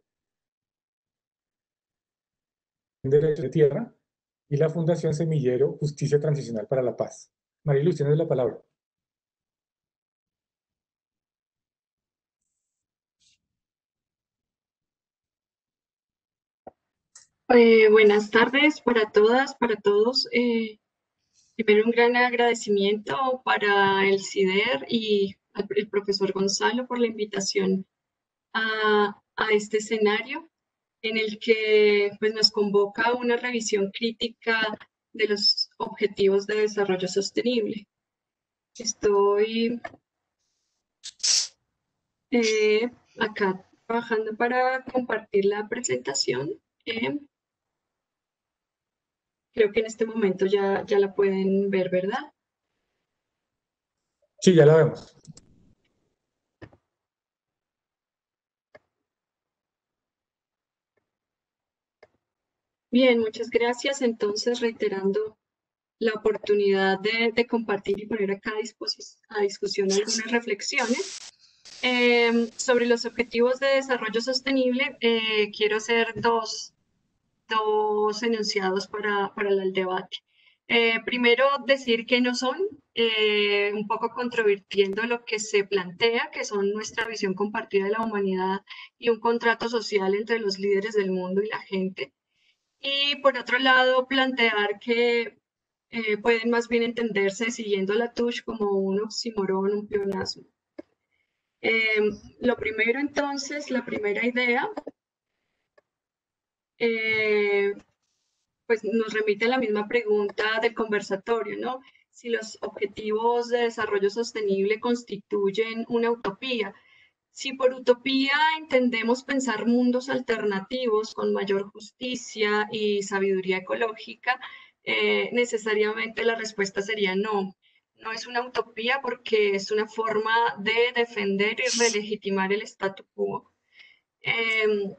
Derecho de Tierra y la Fundación Semillero Justicia Transicional para la Paz. Mariluz, tienes la palabra. Eh, buenas tardes para todas, para todos. Eh, primero un gran agradecimiento para el CIDER y al el profesor Gonzalo por la invitación a, a este escenario en el que pues, nos convoca a una revisión crítica de los objetivos de desarrollo sostenible. Estoy eh, acá trabajando para compartir la presentación. Eh, creo que en este momento ya, ya la pueden ver, ¿verdad? Sí, ya la vemos. Bien, muchas gracias. Entonces, reiterando la oportunidad de, de compartir y poner acá a, a discusión algunas reflexiones. Eh, sobre los objetivos de desarrollo sostenible, eh, quiero hacer dos, dos enunciados para, para el debate. Eh, primero, decir que no son, eh, un poco controvirtiendo lo que se plantea, que son nuestra visión compartida de la humanidad y un contrato social entre los líderes del mundo y la gente. Y por otro lado, plantear que eh, pueden más bien entenderse siguiendo la Touche como un oxímoron, un pleonasmo. Eh, lo primero entonces, la primera idea, eh, pues nos remite a la misma pregunta del conversatorio, ¿no? Si los objetivos de desarrollo sostenible constituyen una utopía. Si por utopía entendemos pensar mundos alternativos con mayor justicia y sabiduría ecológica, eh, necesariamente la respuesta sería no. No es una utopía porque es una forma de defender y relegitimar el statu quo. Eh,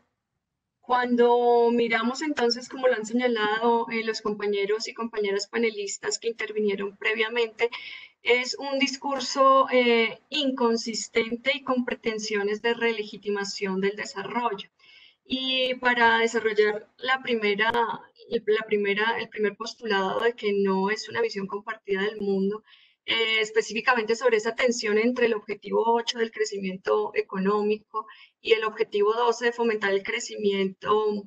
cuando miramos entonces, como lo han señalado eh, los compañeros y compañeras panelistas que intervinieron previamente, es un discurso eh, inconsistente y con pretensiones de relegitimación del desarrollo. Y para desarrollar la primera, la primera, el primer postulado de que no es una visión compartida del mundo, eh, específicamente sobre esa tensión entre el objetivo ocho del crecimiento económico y el objetivo doce de fomentar el crecimiento,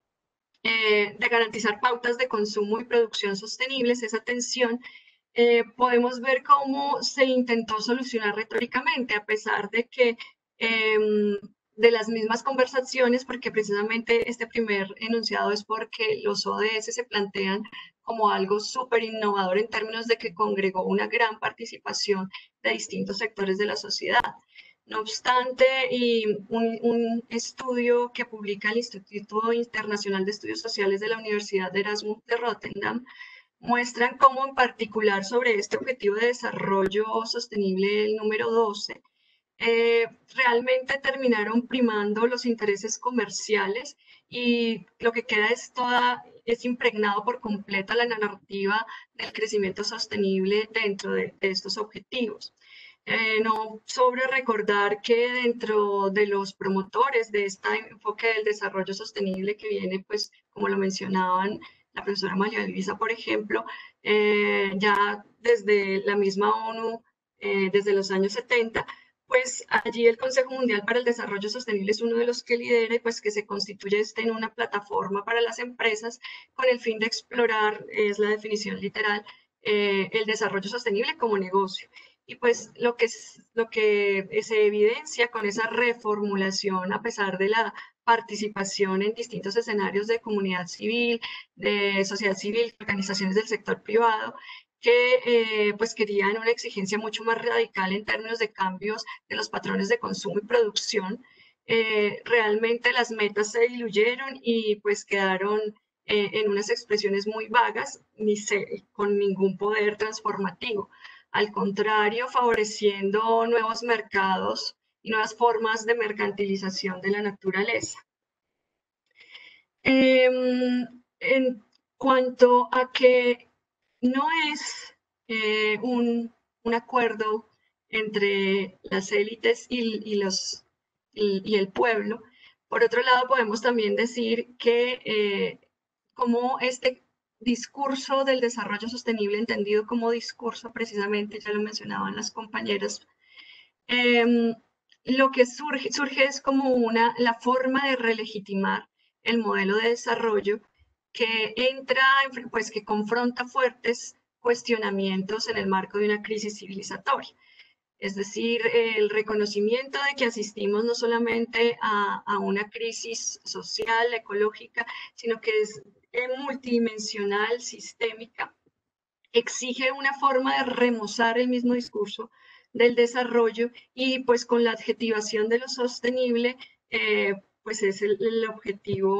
eh, de garantizar pautas de consumo y producción sostenibles, esa tensión, eh, podemos ver cómo se intentó solucionar retóricamente, a pesar de que eh, de las mismas conversaciones, porque precisamente este primer enunciado es porque los O D S se plantean como algo súper innovador en términos de que congregó una gran participación de distintos sectores de la sociedad. No obstante, y un, un, estudio que publica el Instituto Internacional de Estudios Sociales de la Universidad de Erasmus de Rotterdam muestran cómo en particular sobre este objetivo de desarrollo sostenible, el número doce, eh, realmente terminaron primando los intereses comerciales y lo que queda es toda, es impregnado por completa la narrativa del crecimiento sostenible dentro de, de estos objetivos. Eh, no sobre recordar que dentro de los promotores de este enfoque del desarrollo sostenible que viene, pues, como lo mencionaban la profesora María Luisa, por ejemplo, eh, ya desde la misma ONU, eh, desde los años setenta, pues allí el Consejo Mundial para el Desarrollo Sostenible es uno de los que lidera y pues que se constituye este en una plataforma para las empresas con el fin de explorar, es la definición literal, eh, el desarrollo sostenible como negocio. Y pues lo que, es, lo que se evidencia con esa reformulación, a pesar de la participación en distintos escenarios de comunidad civil, de sociedad civil, organizaciones del sector privado, que eh, pues querían una exigencia mucho más radical en términos de cambios de los patrones de consumo y producción. Eh, realmente las metas se diluyeron y pues quedaron eh, en unas expresiones muy vagas, ni se, con ningún poder transformativo. Al contrario, favoreciendo nuevos mercados y nuevas formas de mercantilización de la naturaleza. Eh, en cuanto a que no es eh, un, un acuerdo entre las élites y, y, los, y, y el pueblo, por otro lado podemos también decir que eh, como este discurso del desarrollo sostenible, entendido como discurso precisamente, ya lo mencionaban las compañeras, eh, lo que surge, surge es como una, la forma de relegitimar el modelo de desarrollo que entra, pues que confronta fuertes cuestionamientos en el marco de una crisis civilizatoria. Es decir, el reconocimiento de que asistimos no solamente a, a una crisis social, ecológica, sino que es multidimensional, sistémica, exige una forma de remozar el mismo discurso del desarrollo y pues con la adjetivación de lo sostenible, eh, pues es el, el objetivo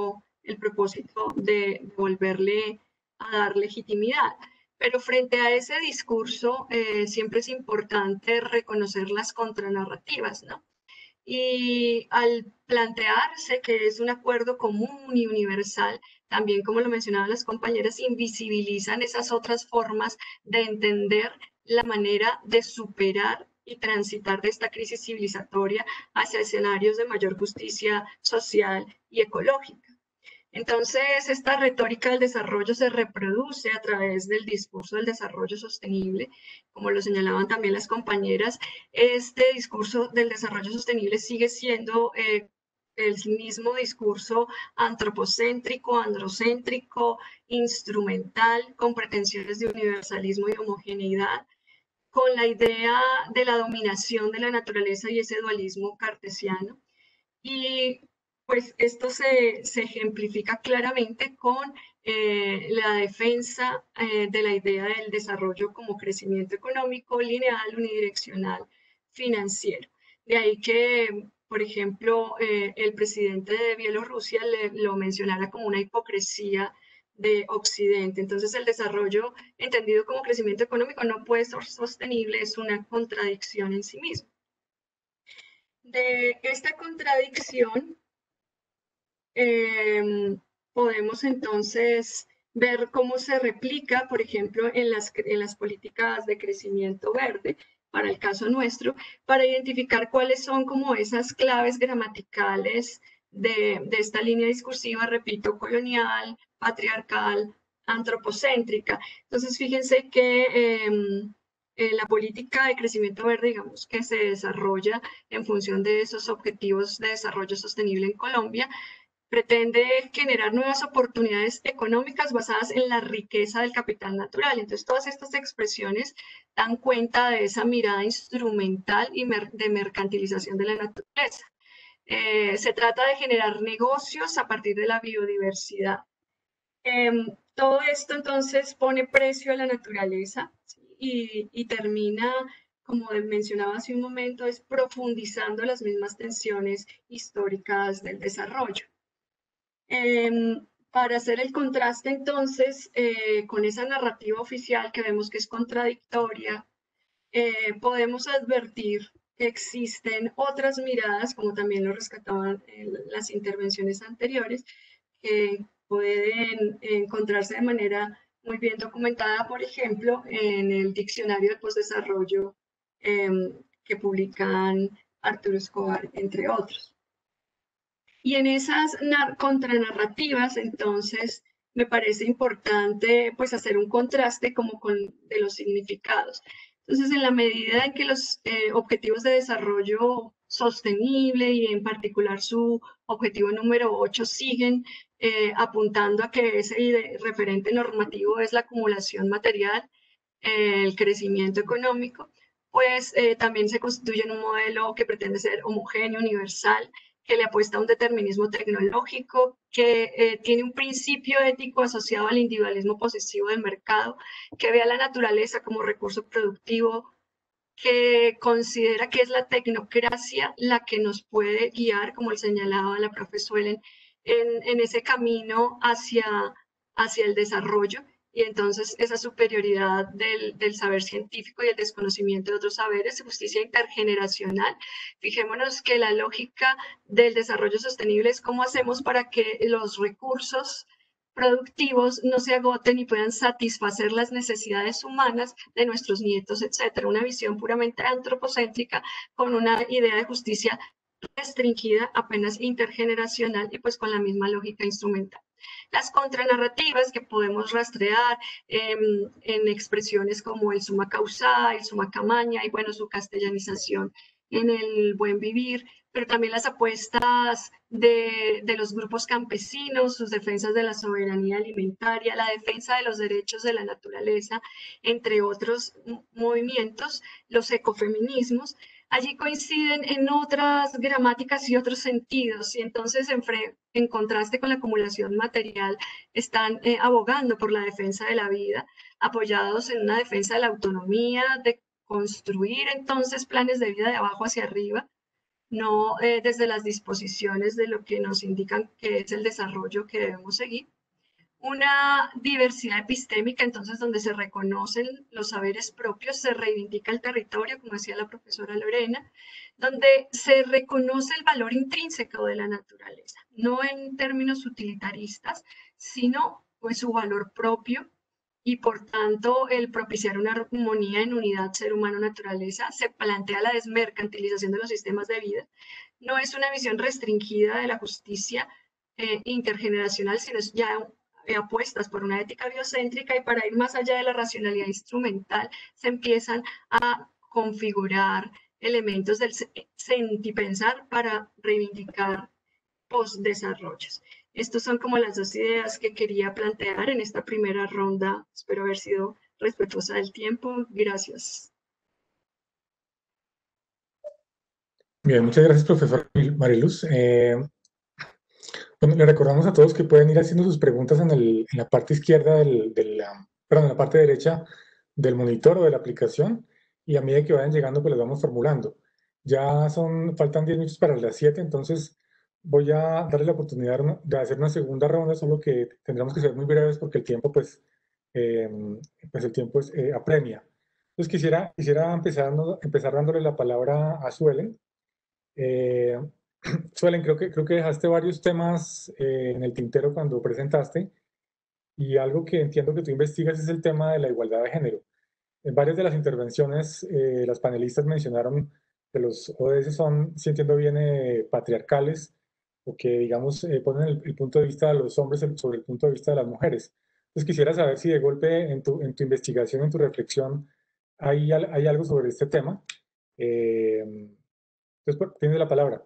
el propósito de volverle a dar legitimidad. Pero frente a ese discurso, eh, siempre es importante reconocer las contranarrativas, ¿no? Y al plantearse que es un acuerdo común y universal, también, como lo mencionaban las compañeras, invisibilizan esas otras formas de entender la manera de superar y transitar de esta crisis civilizatoria hacia escenarios de mayor justicia social y ecológica. Entonces, esta retórica del desarrollo se reproduce a través del discurso del desarrollo sostenible, como lo señalaban también las compañeras. Este discurso del desarrollo sostenible sigue siendo eh, el mismo discurso antropocéntrico, androcéntrico, instrumental, con pretensiones de universalismo y homogeneidad, con la idea de la dominación de la naturaleza y ese dualismo cartesiano. Y pues esto se, se ejemplifica claramente con eh, la defensa eh, de la idea del desarrollo como crecimiento económico, lineal, unidireccional, financiero. De ahí que, por ejemplo, eh, el presidente de Bielorrusia le, lo mencionara como una hipocresía de Occidente. Entonces, el desarrollo entendido como crecimiento económico no puede ser sostenible, es una contradicción en sí mismo. De esta contradicción, eh, podemos entonces ver cómo se replica, por ejemplo, en las, en las políticas de crecimiento verde, para el caso nuestro, para identificar cuáles son como esas claves gramaticales de, de esta línea discursiva, repito, colonial, patriarcal, antropocéntrica. Entonces, fíjense que eh, eh, la política de crecimiento verde, digamos, que se desarrolla en función de esos objetivos de desarrollo sostenible en Colombia, pretende generar nuevas oportunidades económicas basadas en la riqueza del capital natural. Entonces, todas estas expresiones dan cuenta de esa mirada instrumental y mer de mercantilización de la naturaleza. Eh, se trata de generar negocios a partir de la biodiversidad. Eh, todo esto, entonces, pone precio a la naturaleza, ¿sí? y, y termina, como mencionaba hace un momento, es profundizando las mismas tensiones históricas del desarrollo. Eh, para hacer el contraste entonces eh, con esa narrativa oficial que vemos que es contradictoria, eh, podemos advertir que existen otras miradas, como también lo rescataban en las intervenciones anteriores, que pueden encontrarse de manera muy bien documentada, por ejemplo, en el diccionario de postdesarrollo eh, que publican Arturo Escobar, entre otros. Y en esas contranarrativas, entonces, me parece importante pues hacer un contraste como con de los significados. Entonces, en la medida en que los eh, objetivos de desarrollo sostenible y en particular su objetivo número ocho siguen eh, apuntando a que ese referente normativo es la acumulación material, eh, el crecimiento económico, pues eh, también se constituye en un modelo que pretende ser homogéneo, universal, que le apuesta a un determinismo tecnológico, que eh, tiene un principio ético asociado al individualismo posesivo del mercado, que ve a la naturaleza como recurso productivo, que considera que es la tecnocracia la que nos puede guiar, como señalaba la profe Suelen, en, en ese camino hacia, hacia el desarrollo. Y entonces esa superioridad del, del saber científico y el desconocimiento de otros saberes, justicia intergeneracional. Fijémonos que la lógica del desarrollo sostenible es cómo hacemos para que los recursos productivos no se agoten y puedan satisfacer las necesidades humanas de nuestros nietos, etcétera. Una visión puramente antropocéntrica con una idea de justicia restringida, apenas intergeneracional y pues con la misma lógica instrumental. Las contranarrativas que podemos rastrear eh, en expresiones como el summa causa, el summa camaña y bueno, su castellanización en el buen vivir, pero también las apuestas de, de los grupos campesinos, sus defensas de la soberanía alimentaria, la defensa de los derechos de la naturaleza, entre otros movimientos, los ecofeminismos. Allí coinciden en otras gramáticas y otros sentidos, y entonces en, en contraste con la acumulación material, están eh, abogando por la defensa de la vida, apoyados en una defensa de la autonomía, de construir entonces planes de vida de abajo hacia arriba, no eh, desde las disposiciones de lo que nos indican que es el desarrollo que debemos seguir. Una diversidad epistémica, entonces, donde se reconocen los saberes propios, se reivindica el territorio, como decía la profesora Lorena, donde se reconoce el valor intrínseco de la naturaleza, no en términos utilitaristas, sino pues su valor propio, y por tanto el propiciar una armonía en unidad ser humano-naturaleza. Se plantea la desmercantilización de los sistemas de vida. No es una visión restringida de la justicia eh, intergeneracional, sino es ya apuestas por una ética biocéntrica, y para ir más allá de la racionalidad instrumental se empiezan a configurar elementos del sentipensar para reivindicar postdesarrollos. Estas son como las dos ideas que quería plantear en esta primera ronda. Espero haber sido respetuosa del tiempo. Gracias. Bien, muchas gracias, profesor Mariluz. Eh, Bueno, le recordamos a todos que pueden ir haciendo sus preguntas en, el, en la parte izquierda, del, del, perdón, en la parte derecha del monitor o de la aplicación, y a medida que vayan llegando, pues las vamos formulando. Ya son, faltan diez minutos para las siete, entonces voy a darle la oportunidad de hacer una segunda ronda, solo que tendremos que ser muy breves porque el tiempo, pues, eh, pues el tiempo es, eh, apremia. Entonces quisiera, quisiera empezar, empezar dándole la palabra a Suelen. Eh, Suelen, creo que, creo que dejaste varios temas eh, en el tintero cuando presentaste, y algo que entiendo que tú investigas es el tema de la igualdad de género. En varias de las intervenciones, eh, las panelistas mencionaron que los O D S son, si entiendo bien, eh, patriarcales, o que, digamos, eh, ponen el, el punto de vista de los hombres sobre el punto de vista de las mujeres. Entonces quisiera saber si de golpe en tu, en tu investigación, en tu reflexión, hay, hay algo sobre este tema. Eh, entonces, tienes la palabra.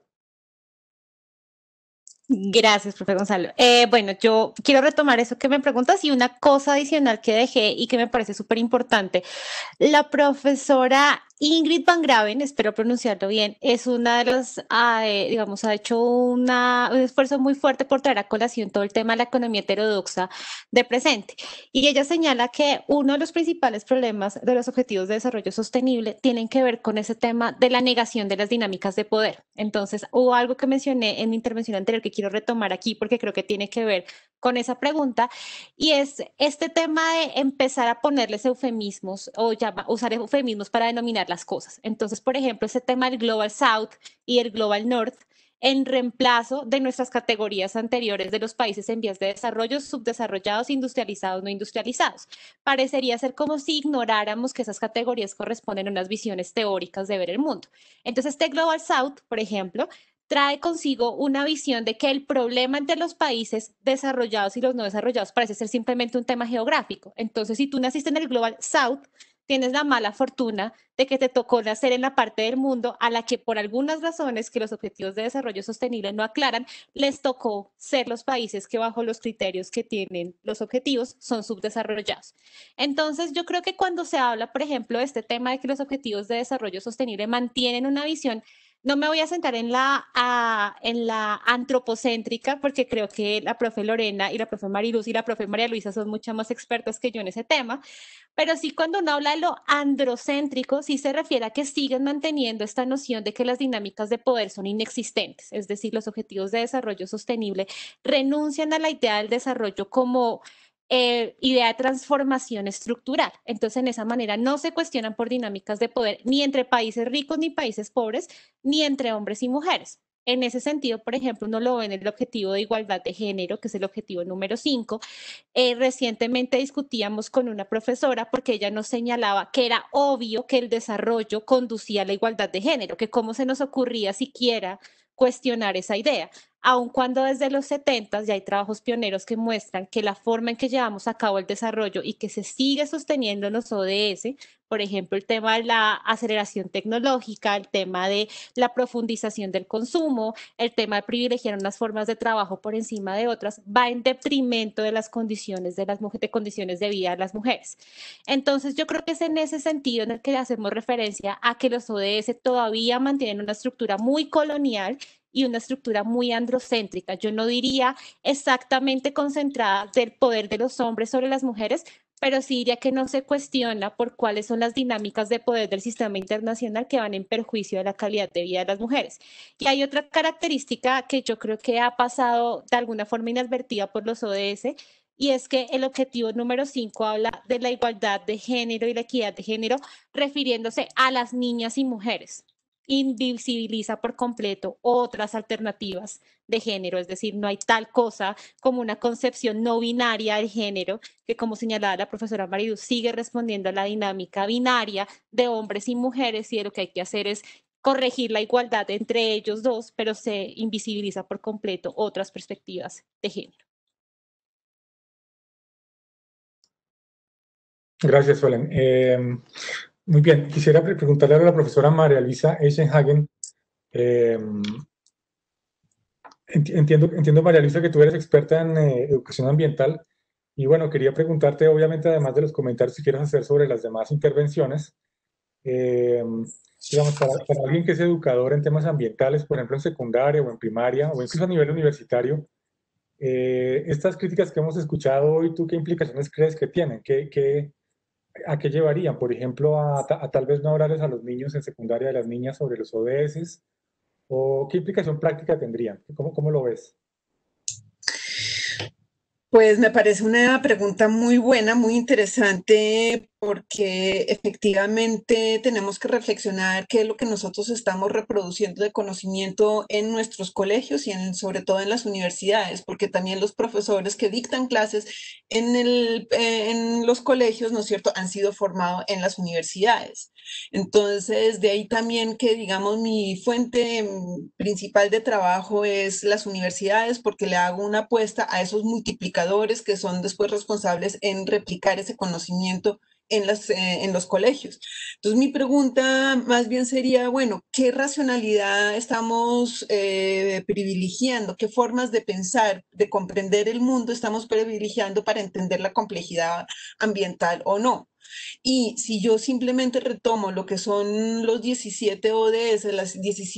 Gracias, profe Gonzalo. Eh, bueno, yo quiero retomar eso que me preguntas y una cosa adicional que dejé y que me parece súper importante. La profesora Ingrid Van Graven, espero pronunciarlo bien, es una de las, eh, digamos, ha hecho una, un esfuerzo muy fuerte por traer a colación todo el tema de la economía heterodoxa de presente. Y ella señala que uno de los principales problemas de los objetivos de desarrollo sostenible tienen que ver con ese tema de la negación de las dinámicas de poder. Entonces, hubo algo que mencioné en mi intervención anterior que quiero retomar aquí porque creo que tiene que ver con esa pregunta, y es este tema de empezar a ponerles eufemismos o llama, usar eufemismos para denominar las cosas. Entonces, por ejemplo, ese tema del Global South y el Global North, en reemplazo de nuestras categorías anteriores de los países en vías de desarrollo, subdesarrollados, industrializados, no industrializados. Parecería ser como si ignoráramos que esas categorías corresponden a unas visiones teóricas de ver el mundo. Entonces, este Global South, por ejemplo, trae consigo una visión de que el problema entre los países desarrollados y los no desarrollados parece ser simplemente un tema geográfico. Entonces, si tú naciste en el Global South, tienes la mala fortuna de que te tocó nacer en la parte del mundo a la que, por algunas razones que los objetivos de desarrollo sostenible no aclaran, les tocó ser los países que, bajo los criterios que tienen los objetivos, son subdesarrollados. Entonces, yo creo que cuando se habla, por ejemplo, de este tema de que los objetivos de desarrollo sostenible mantienen una visión, no me voy a sentar en la, a, en la antropocéntrica, porque creo que la profe Lorena y la profe Mariluz y la profe María Luisa son mucho más expertas que yo en ese tema, pero sí, cuando uno habla de lo androcéntrico, sí se refiere a que siguen manteniendo esta noción de que las dinámicas de poder son inexistentes, es decir, los objetivos de desarrollo sostenible renuncian a la idea del desarrollo como Eh, idea de transformación estructural. Entonces, en esa manera no se cuestionan por dinámicas de poder ni entre países ricos ni países pobres, ni entre hombres y mujeres. En ese sentido, por ejemplo, uno lo ve en el objetivo de igualdad de género, que es el objetivo número cinco. Eh, recientemente discutíamos con una profesora porque ella nos señalaba que era obvio que el desarrollo conducía a la igualdad de género, que cómo se nos ocurría siquiera cuestionar esa idea, aun cuando desde los setenta ya hay trabajos pioneros que muestran que la forma en que llevamos a cabo el desarrollo y que se sigue sosteniendo en los O D S, por ejemplo, el tema de la aceleración tecnológica, el tema de la profundización del consumo, el tema de privilegiar unas formas de trabajo por encima de otras, va en detrimento de las condiciones de las mujeres, de condiciones de vida de las mujeres. Entonces, yo creo que es en ese sentido en el que hacemos referencia a que los O D S todavía mantienen una estructura muy colonial y una estructura muy androcéntrica. Yo no diría exactamente concentrada del poder de los hombres sobre las mujeres, pero sí diría que no se cuestiona por cuáles son las dinámicas de poder del sistema internacional que van en perjuicio de la calidad de vida de las mujeres. Y hay otra característica que yo creo que ha pasado de alguna forma inadvertida por los O D S, y es que el objetivo número cinco habla de la igualdad de género y la equidad de género, refiriéndose a las niñas y mujeres. Invisibiliza por completo otras alternativas de género, es decir, no hay tal cosa como una concepción no binaria de género, que como señalaba la profesora Mariluz, sigue respondiendo a la dinámica binaria de hombres y mujeres, y de lo que hay que hacer es corregir la igualdad entre ellos dos, pero se invisibiliza por completo otras perspectivas de género. Gracias, Solen. Eh, muy bien, quisiera preguntarle a la profesora María Luisa Eichenhagen. Eh, entiendo, entiendo, María Luisa, que tú eres experta en eh, educación ambiental. Y bueno, quería preguntarte, obviamente, además de los comentarios que quieras hacer sobre las demás intervenciones, eh, digamos, para, para alguien que es educador en temas ambientales, por ejemplo, en secundaria o en primaria, o incluso a nivel universitario, eh, estas críticas que hemos escuchado hoy, ¿tú qué implicaciones crees que tienen? ¿Qué, qué, ¿A qué llevarían? Por ejemplo, a, a, tal vez no hablarles a los niños en secundaria, a las niñas sobre los O D S, o qué implicación práctica tendrían. ¿Cómo, cómo lo ves? Pues me parece una pregunta muy buena, muy interesante, porque efectivamente tenemos que reflexionar qué es lo que nosotros estamos reproduciendo de conocimiento en nuestros colegios y en, sobre todo en las universidades, porque también los profesores que dictan clases en, el, eh, en los colegios, ¿no es cierto?, han sido formados en las universidades. Entonces, de ahí también que, digamos, mi fuente principal de trabajo es las universidades, porque le hago una apuesta a esos multiplicadores que son después responsables en replicar ese conocimiento en, las, eh, en los colegios. Entonces, mi pregunta más bien sería, bueno, ¿qué racionalidad estamos eh, privilegiando? ¿Qué formas de pensar, de comprender el mundo estamos privilegiando para entender la complejidad ambiental o no? Y si yo simplemente retomo lo que son los diecisiete O D S, las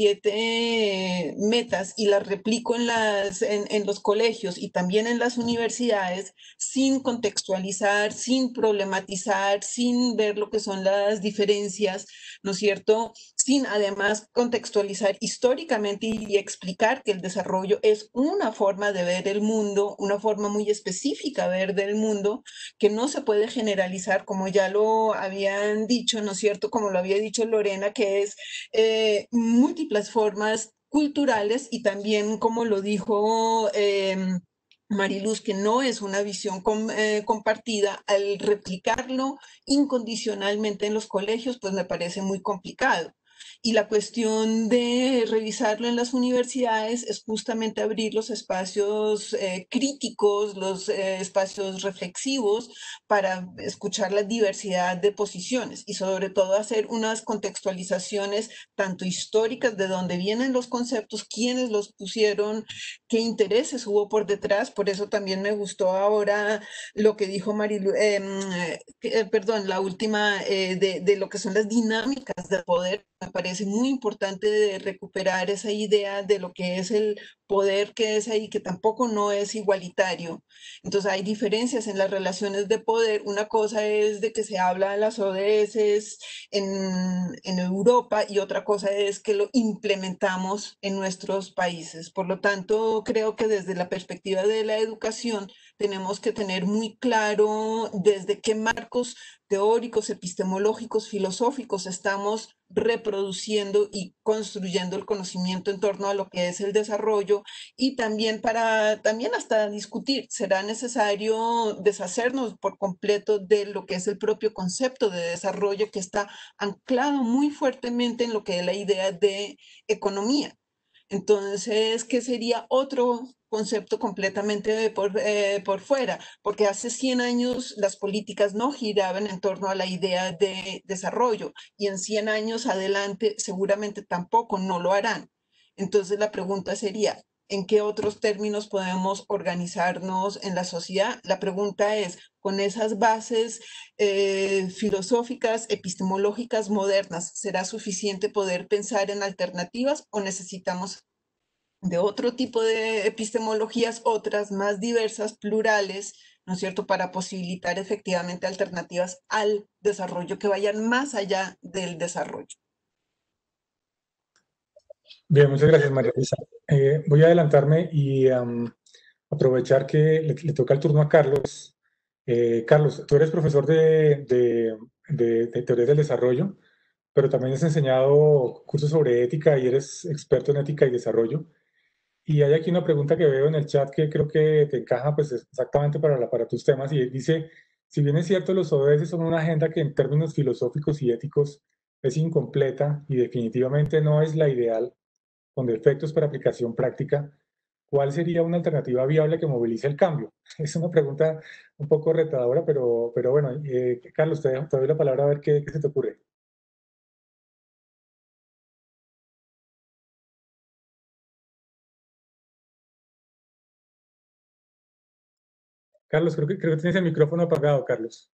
diecisiete metas, y las replico en, las, en, en los colegios y también en las universidades, sin contextualizar, sin problematizar, sin ver lo que son las diferencias, ¿no es cierto?, sin además contextualizar históricamente y explicar que el desarrollo es una forma de ver el mundo, una forma muy específica de ver del mundo, que no se puede generalizar, como ya lo habían dicho, ¿no es cierto?, como lo había dicho Lorena, que es eh, múltiples formas culturales, y también, como lo dijo eh, Mariluz, que no es una visión com, eh, compartida. Al replicarlo incondicionalmente en los colegios, pues me parece muy complicado. Y la cuestión de revisarlo en las universidades es justamente abrir los espacios eh, críticos, los eh, espacios reflexivos, para escuchar la diversidad de posiciones y sobre todo hacer unas contextualizaciones tanto históricas de dónde vienen los conceptos, quiénes los pusieron, qué intereses hubo por detrás. Por eso también me gustó ahora lo que dijo Marilu, eh, eh, perdón, la última eh, de, de lo que son las dinámicas de poder. Me parece muy importante de recuperar esa idea de lo que es el poder que es ahí, que tampoco no es igualitario. Entonces hay diferencias en las relaciones de poder. Una cosa es de que se habla de las O D S en, en Europa, y otra cosa es que lo implementamos en nuestros países. Por lo tanto, creo que desde la perspectiva de la educación tenemos que tener muy claro desde qué marcos teóricos, epistemológicos, filosóficos estamos reproduciendo y construyendo el conocimiento en torno a lo que es el desarrollo, y también para, también hasta discutir, será necesario deshacernos por completo de lo que es el propio concepto de desarrollo, que está anclado muy fuertemente en lo que es la idea de economía. Entonces, ¿qué sería otro concepto completamente por, eh, por fuera? Porque hace cien años las políticas no giraban en torno a la idea de desarrollo, y en cien años adelante seguramente tampoco no lo harán. Entonces, la pregunta sería, ¿en qué otros términos podemos organizarnos en la sociedad? La pregunta es, con esas bases eh, filosóficas, epistemológicas modernas, ¿será suficiente poder pensar en alternativas, o necesitamos de otro tipo de epistemologías, otras más diversas, plurales, ¿no es cierto?, para posibilitar efectivamente alternativas al desarrollo que vayan más allá del desarrollo. Bien, muchas gracias, María Luisa. Eh, voy a adelantarme y um, aprovechar que le, le toca el turno a Carlos. Eh, Carlos, tú eres profesor de, de, de, de teoría del desarrollo, pero también has enseñado cursos sobre ética y eres experto en ética y desarrollo. Y hay aquí una pregunta que veo en el chat que creo que te encaja pues exactamente para, la, para tus temas y dice, si bien es cierto los O D S son una agenda que en términos filosóficos y éticos es incompleta y definitivamente no es la ideal, con defectos para aplicación práctica, ¿cuál sería una alternativa viable que movilice el cambio? Es una pregunta un poco retadora, pero, pero bueno, eh, Carlos, te, dejo, te doy la palabra a ver qué, qué se te ocurre. Carlos, creo que, creo que tienes el micrófono apagado, Carlos.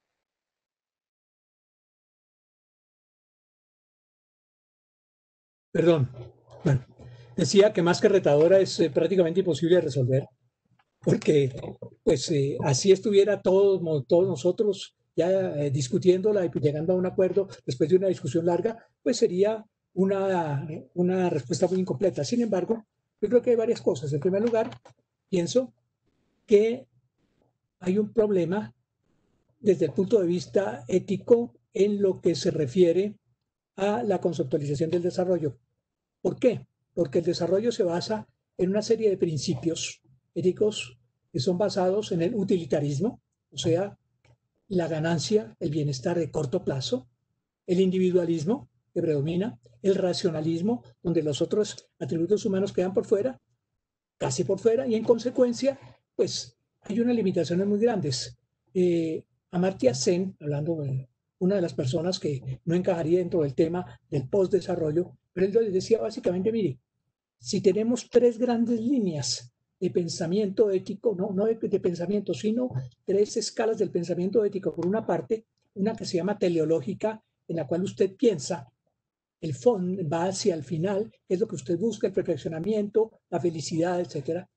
Perdón. Bueno, decía que más que retadora es eh, prácticamente imposible de resolver, porque pues eh, así estuviera todos, todos nosotros ya eh, discutiéndola y llegando a un acuerdo después de una discusión larga, pues sería una, una respuesta muy incompleta. Sin embargo, yo creo que hay varias cosas. En primer lugar, pienso que hay un problema desde el punto de vista ético en lo que se refiere a la conceptualización del desarrollo. ¿Por qué? Porque el desarrollo se basa en una serie de principios éticos que son basados en el utilitarismo, o sea, la ganancia, el bienestar de corto plazo, el individualismo que predomina, el racionalismo, donde los otros atributos humanos quedan por fuera, casi por fuera, y en consecuencia, pues hay unas limitaciones muy grandes. Eh, Amartya Sen, hablando de una de las personas que no encajaría dentro del tema del postdesarrollo, pero él decía básicamente, mire, si tenemos tres grandes líneas de pensamiento ético, no, no de, de pensamiento, sino tres escalas del pensamiento ético. Por una parte, una que se llama teleológica, en la cual usted piensa, el fondo va hacia el final, que es lo que usted busca, el perfeccionamiento, la felicidad, etcétera.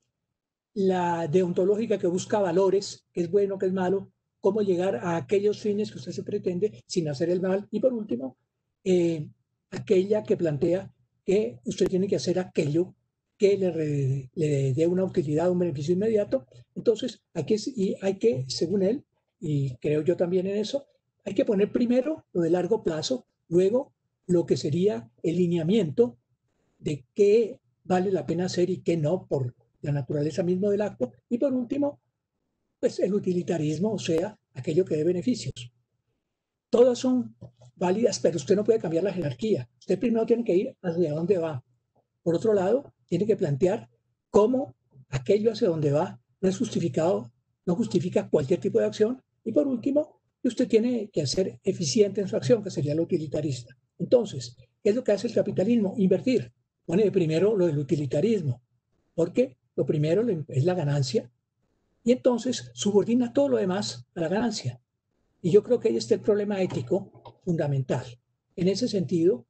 La deontológica, que busca valores, qué es bueno, qué es malo, cómo llegar a aquellos fines que usted se pretende sin hacer el mal. Y por último, eh, aquella que plantea que usted tiene que hacer aquello que le, re, le dé una utilidad, un beneficio inmediato. Entonces, aquí es, y hay que, según él, y creo yo también en eso, hay que poner primero lo de largo plazo, luego lo que sería el lineamiento de qué vale la pena hacer y qué no por la naturaleza misma del acto, y por último, pues el utilitarismo, o sea, aquello que dé beneficios. Todas son válidas, pero usted no puede cambiar la jerarquía. Usted primero tiene que ir hacia dónde va. Por otro lado, tiene que plantear cómo aquello hacia dónde va no es justificado, no justifica cualquier tipo de acción. Y por último, usted tiene que ser eficiente en su acción, que sería lo utilitarista. Entonces, ¿qué es lo que hace el capitalismo? Invertir. Pone primero lo del utilitarismo, porque lo primero es la ganancia, y entonces subordina todo lo demás a la ganancia. Y yo creo que ahí está el problema ético fundamental. En ese sentido,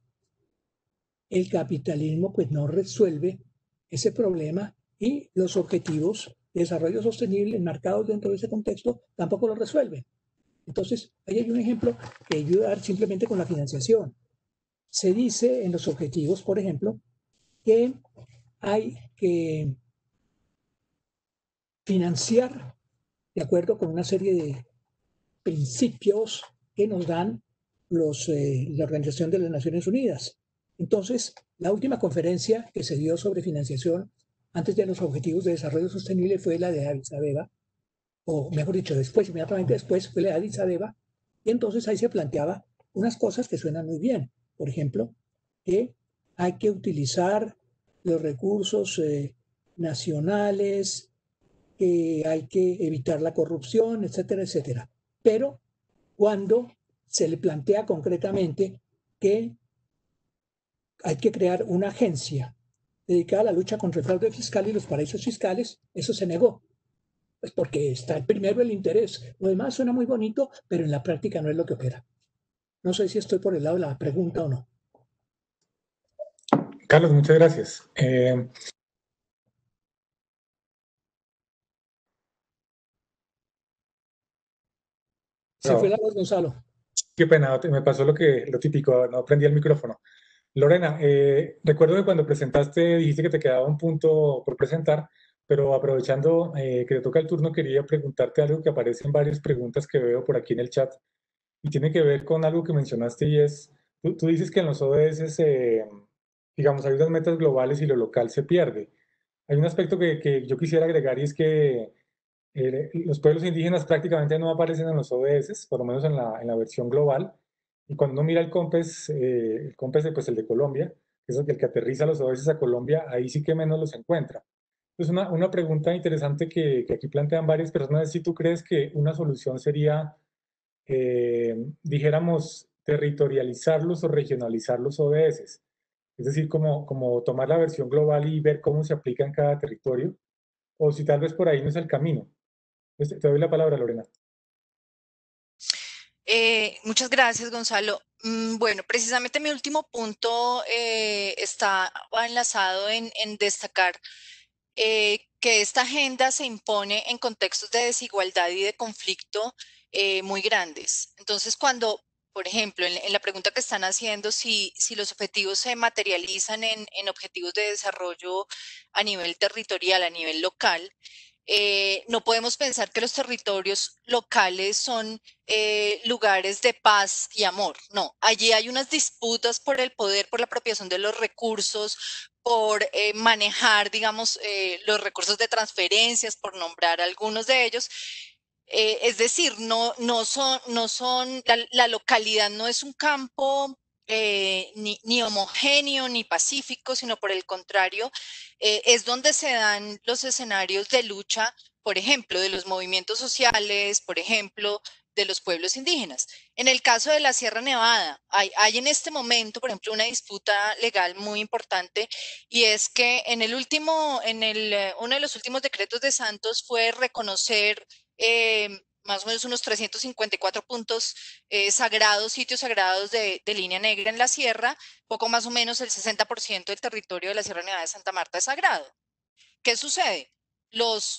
el capitalismo pues no resuelve ese problema, y los objetivos de desarrollo sostenible enmarcados dentro de ese contexto tampoco lo resuelven. Entonces, ahí hay un ejemplo que ayuda a dar simplemente con la financiación. Se dice en los objetivos, por ejemplo, que hay que financiar de acuerdo con una serie de principios que nos dan los, eh, la Organización de las Naciones Unidas. Entonces, la última conferencia que se dio sobre financiación antes de los Objetivos de Desarrollo Sostenible fue la de Addis Abeba, o mejor dicho, después, inmediatamente después fue la de Addis Abeba, y entonces ahí se planteaba unas cosas que suenan muy bien. Por ejemplo, que hay que utilizar los recursos eh, nacionales, que hay que evitar la corrupción, etcétera, etcétera. Pero cuando se le plantea concretamente que hay que crear una agencia dedicada a la lucha contra el fraude fiscal y los paraísos fiscales, eso se negó. Pues porque está el primero el interés. Lo demás suena muy bonito, pero en la práctica no es lo que opera. No sé si estoy por el lado de la pregunta o no. Carlos, muchas gracias. Eh, Se fue la voz, Gonzalo. Qué pena, me pasó lo que lo típico, no prendí el micrófono. Lorena, eh, recuerdo que cuando presentaste dijiste que te quedaba un punto por presentar, pero aprovechando eh, que te toca el turno, quería preguntarte algo que aparece en varias preguntas que veo por aquí en el chat y tiene que ver con algo que mencionaste y es, tú, tú dices que en los O D S, eh, digamos, hay unas metas globales y lo local se pierde. Hay un aspecto que, que yo quisiera agregar y es que eh, los pueblos indígenas prácticamente no aparecen en los O D S, por lo menos en la, en la versión global. Y cuando uno mira el COMPES, eh, el COMPES, pues el de Colombia, que es el que aterriza los O D S a Colombia, ahí sí que menos los encuentra. Entonces, una, una pregunta interesante que, que aquí plantean varias personas es si tú crees que una solución sería, eh, dijéramos, territorializarlos o regionalizar los O D S. Es decir, como, como tomar la versión global y ver cómo se aplica en cada territorio, o si tal vez por ahí no es el camino. Te doy la palabra, Lorena. Eh, muchas gracias, Gonzalo. Mm, bueno, precisamente mi último punto eh, está enlazado en, en destacar eh, que esta agenda se impone en contextos de desigualdad y de conflicto eh, muy grandes. Entonces, cuando, por ejemplo, en, en la pregunta que están haciendo, si, si los objetivos se materializan en, en objetivos de desarrollo a nivel territorial, a nivel local, eh, no podemos pensar que los territorios locales son eh, lugares de paz y amor. No, allí hay unas disputas por el poder, por la apropiación de los recursos, por eh, manejar, digamos, eh, los recursos de transferencias, por nombrar algunos de ellos. Eh, es decir, no, no son, no son la, la localidad no es un campo eh, ni, ni homogéneo ni pacífico, sino por el contrario, eh, es donde se dan los escenarios de lucha, por ejemplo, de los movimientos sociales, por ejemplo, de los pueblos indígenas. En el caso de la Sierra Nevada, hay, hay en este momento, por ejemplo, una disputa legal muy importante y es que en el último, en el, uno de los últimos decretos de Santos fue reconocer eh, más o menos unos trescientos cincuenta y cuatro puntos eh, sagrados, sitios sagrados de, de línea negra en la sierra, poco más o menos el sesenta por ciento del territorio de la Sierra Nevada de Santa Marta es sagrado. ¿Qué sucede? Los,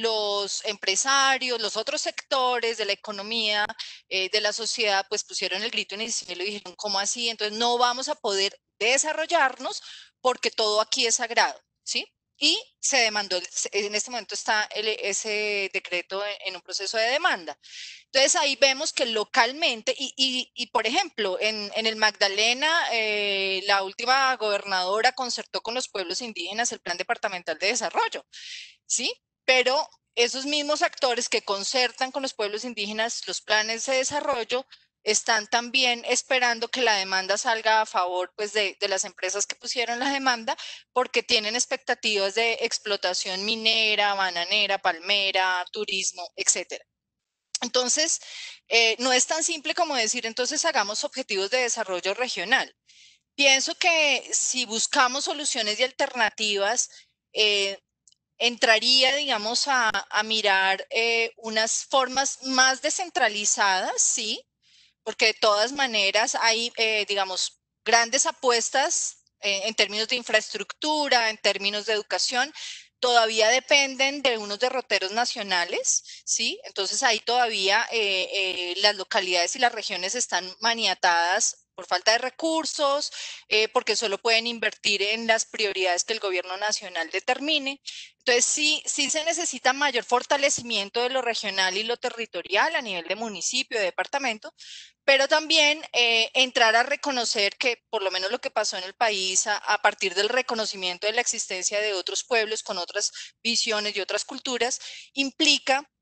los empresarios, los otros sectores de la economía, eh, de la sociedad, pues pusieron el grito en el cielo y dijeron, ¿cómo así? Entonces no vamos a poder desarrollarnos porque todo aquí es sagrado, ¿sí? Y se demandó, en este momento está el, ese decreto en, en un proceso de demanda. Entonces ahí vemos que localmente, y, y, y por ejemplo, en, en el Magdalena, eh, la última gobernadora concertó con los pueblos indígenas el Plan Departamental de Desarrollo, ¿sí? Pero esos mismos actores que concertan con los pueblos indígenas los planes de desarrollo están también esperando que la demanda salga a favor pues, de, de las empresas que pusieron la demanda porque tienen expectativas de explotación minera, bananera, palmera, turismo, etcétera. Entonces, eh, no es tan simple como decir, entonces hagamos objetivos de desarrollo regional. Pienso que si buscamos soluciones y alternativas, eh, entraría, digamos, a, a mirar eh, unas formas más descentralizadas, sí, porque de todas maneras hay, eh, digamos, grandes apuestas eh, en términos de infraestructura, en términos de educación, todavía dependen de unos derroteros nacionales, ¿sí? Entonces ahí todavía eh, eh, las localidades y las regiones están maniatadas por falta de recursos, eh, porque solo pueden invertir en las prioridades que el gobierno nacional determine. Entonces sí, sí se necesita mayor fortalecimiento de lo regional y lo territorial a nivel de municipio, de departamento, pero también eh, entrar a reconocer que por lo menos lo que pasó en el país a, a partir del reconocimiento de la existencia de otros pueblos con otras visiones y otras culturas implica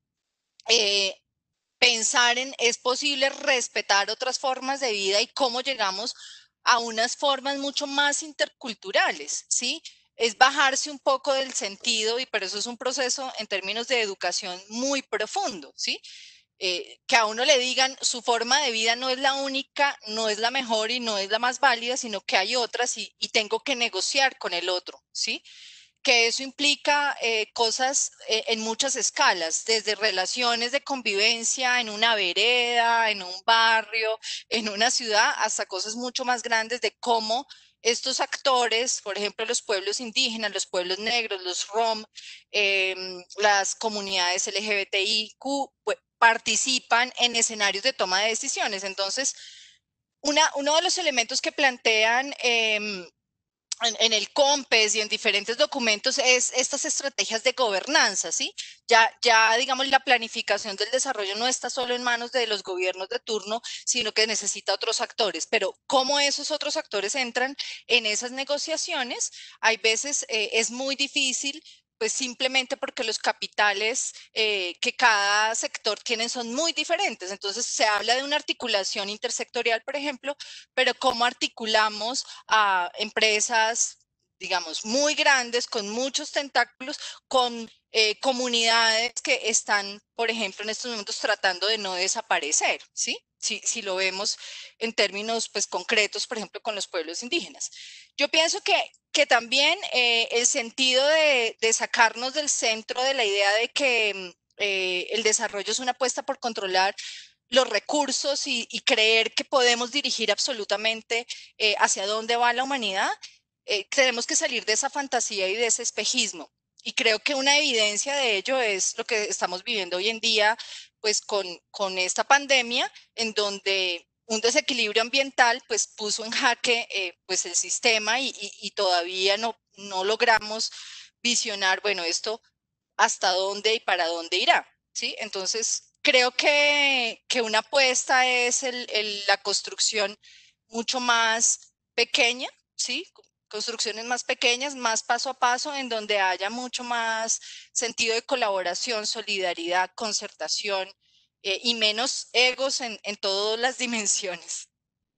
eh, pensar en es posible respetar otras formas de vida y cómo llegamos a unas formas mucho más interculturales, ¿sí? Es bajarse un poco del sentido y por eso es un proceso en términos de educación muy profundo, ¿sí? Eh, que a uno le digan su forma de vida no es la única, no es la mejor y no es la más válida, sino que hay otras y, y tengo que negociar con el otro, ¿sí? Que eso implica eh, cosas eh, en muchas escalas, desde relaciones de convivencia en una vereda, en un barrio, en una ciudad, hasta cosas mucho más grandes de cómo estos actores, por ejemplo, los pueblos indígenas, los pueblos negros, los rom, eh, las comunidades L G B T I Q, pues, participan en escenarios de toma de decisiones. Entonces, una, uno de los elementos que plantean eh, En, en el COMPES y en diferentes documentos es estas estrategias de gobernanza, ¿sí? Ya, ya, digamos, la planificación del desarrollo no está solo en manos de los gobiernos de turno, sino que necesita otros actores. Pero cómo esos otros actores entran en esas negociaciones, hay veces eh, es muy difícil, pues simplemente porque los capitales eh, que cada sector tiene son muy diferentes. Entonces se habla de una articulación intersectorial, por ejemplo, pero cómo articulamos a empresas, digamos, muy grandes, con muchos tentáculos, con eh, comunidades que están, por ejemplo, en estos momentos tratando de no desaparecer, ¿sí? Si, si lo vemos en términos pues, concretos, por ejemplo, con los pueblos indígenas. Yo pienso que, que también eh, el sentido de, de sacarnos del centro de la idea de que eh, el desarrollo es una apuesta por controlar los recursos y, y creer que podemos dirigir absolutamente eh, hacia dónde va la humanidad, eh, tenemos que salir de esa fantasía y de ese espejismo. Y creo que una evidencia de ello es lo que estamos viviendo hoy en día, pues con, con esta pandemia, en donde un desequilibrio ambiental pues puso en jaque eh, pues el sistema y, y, y todavía no, no logramos visionar, bueno, esto hasta dónde y para dónde irá, ¿sí? Entonces, creo que, que una apuesta es el, el, la construcción mucho más pequeña, ¿sí? Construcciones más pequeñas, más paso a paso, en donde haya mucho más sentido de colaboración, solidaridad, concertación eh, y menos egos en, en todas las dimensiones.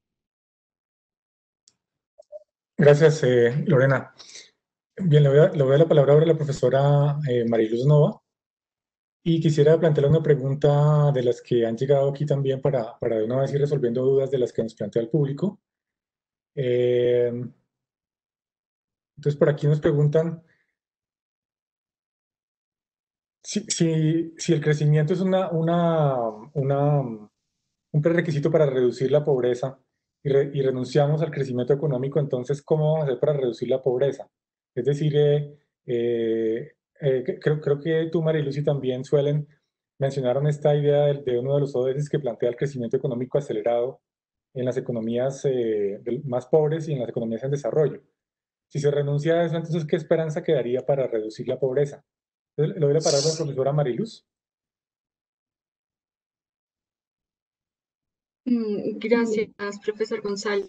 Gracias, eh, Lorena. Bien, le voy, a, le voy a dar la palabra ahora a la profesora eh, Mariluz Nova. Y quisiera plantearle una pregunta de las que han llegado aquí también para, para de una vez ir resolviendo dudas de las que nos plantea el público. Eh, entonces, por aquí nos preguntan si, si, si el crecimiento es una, una, una, un prerequisito para reducir la pobreza y, re, y renunciamos al crecimiento económico, entonces, ¿cómo vamos a hacer para reducir la pobreza? Es decir, eh, eh, eh, creo, creo que tú, Marilucy, también suelen mencionaron esta idea de, de uno de los O D S que plantea el crecimiento económico acelerado en las economías eh, más pobres y en las economías en desarrollo. Si se renuncia a eso, entonces, ¿qué esperanza quedaría para reducir la pobreza? Entonces, le doy la palabra a la profesora Mariluz. Gracias, profesor Gonzalo.